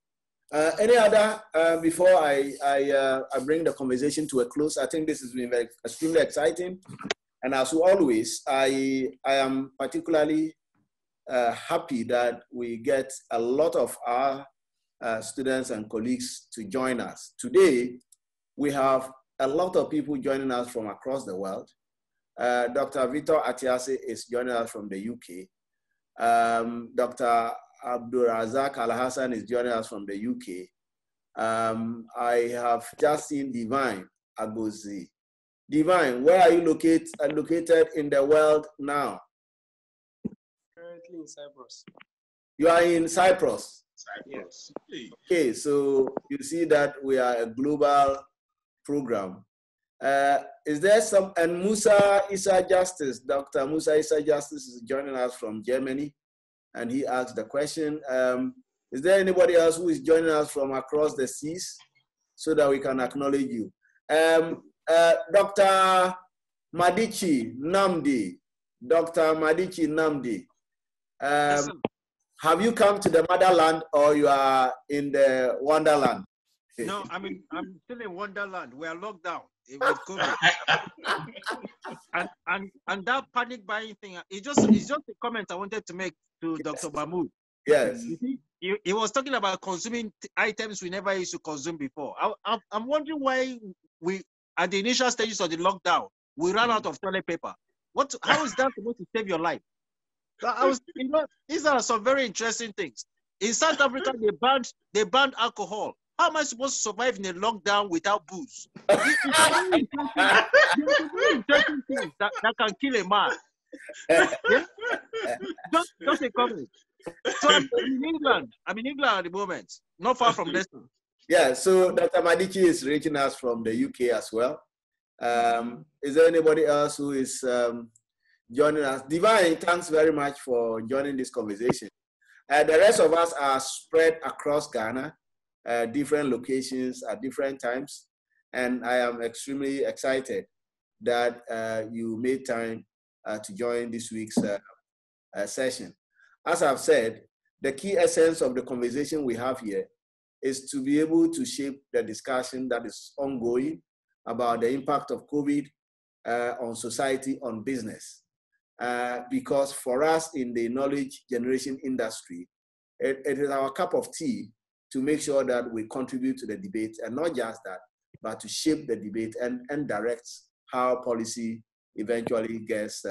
Any other before I bring the conversation to a close? I think this has been extremely exciting, and as always, I am particularly happy that we get a lot of our students and colleagues to join us today. We have a lot of people joining us from across the world. Dr. Victor Atiase is joining us from the UK. Dr. Abdul Razak Al-Hassan is joining us from the UK. I have just seen Divine Agozi. Divine, where are you located in the world now? Currently in Cyprus. You are in Cyprus? Yes. Okay, so you see that we are a global program. Is there some, and Musa Issa Justice, Dr. Musa Issa Justice is joining us from Germany, and he asked the question, is there anybody else who is joining us from across the seas so that we can acknowledge you? Dr. Madichi Namdi, Yes, have you come to the motherland or you are in the wonderland? no, I mean, I'm still in Wonderland. We are locked down with COVID. and that panic buying thing, it's just a comment I wanted to make to Dr. Mahmood. Yes. You see, he was talking about consuming items we never used to consume before. I'm wondering why we, at the initial stages of the lockdown, we ran out of toilet paper. How is that supposed to save your life? These are some very interesting things. In South Africa, they banned alcohol. How am I supposed to survive in a lockdown without booze? It's very interesting things that can kill a man. Yeah? Just a comment. So I'm in England at the moment, not far from Leicester. Yeah, so Dr. Madichi is reaching us from the UK as well. Is there anybody else who is joining us? Divine, thanks very much for joining this conversation. The rest of us are spread across Ghana, different locations at different times. And I am extremely excited that you made time to join this week's session. As I've said, the key essence of the conversation we have here is to be able to shape the discussion that is ongoing about the impact of COVID on society, on business. Because for us in the knowledge generation industry, it is our cup of tea to make sure that we contribute to the debate, and not just that, but to shape the debate and direct how policy eventually gets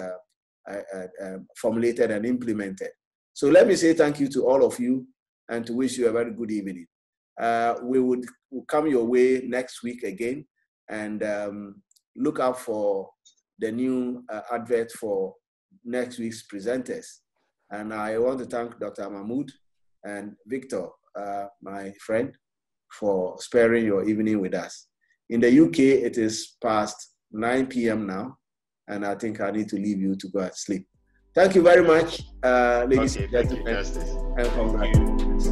formulated and implemented. So let me say thank you to all of you and to wish you a very good evening. We'll come your way next week again, and look out for the new advert for next week's presenters. And I want to thank Dr. Mahmood and Victor, my friend, for sparing your evening with us. In the UK, it is past 9 p.m. now, and I think I need to leave you to go and sleep. Thank you very much, ladies and gentlemen, and congratulations.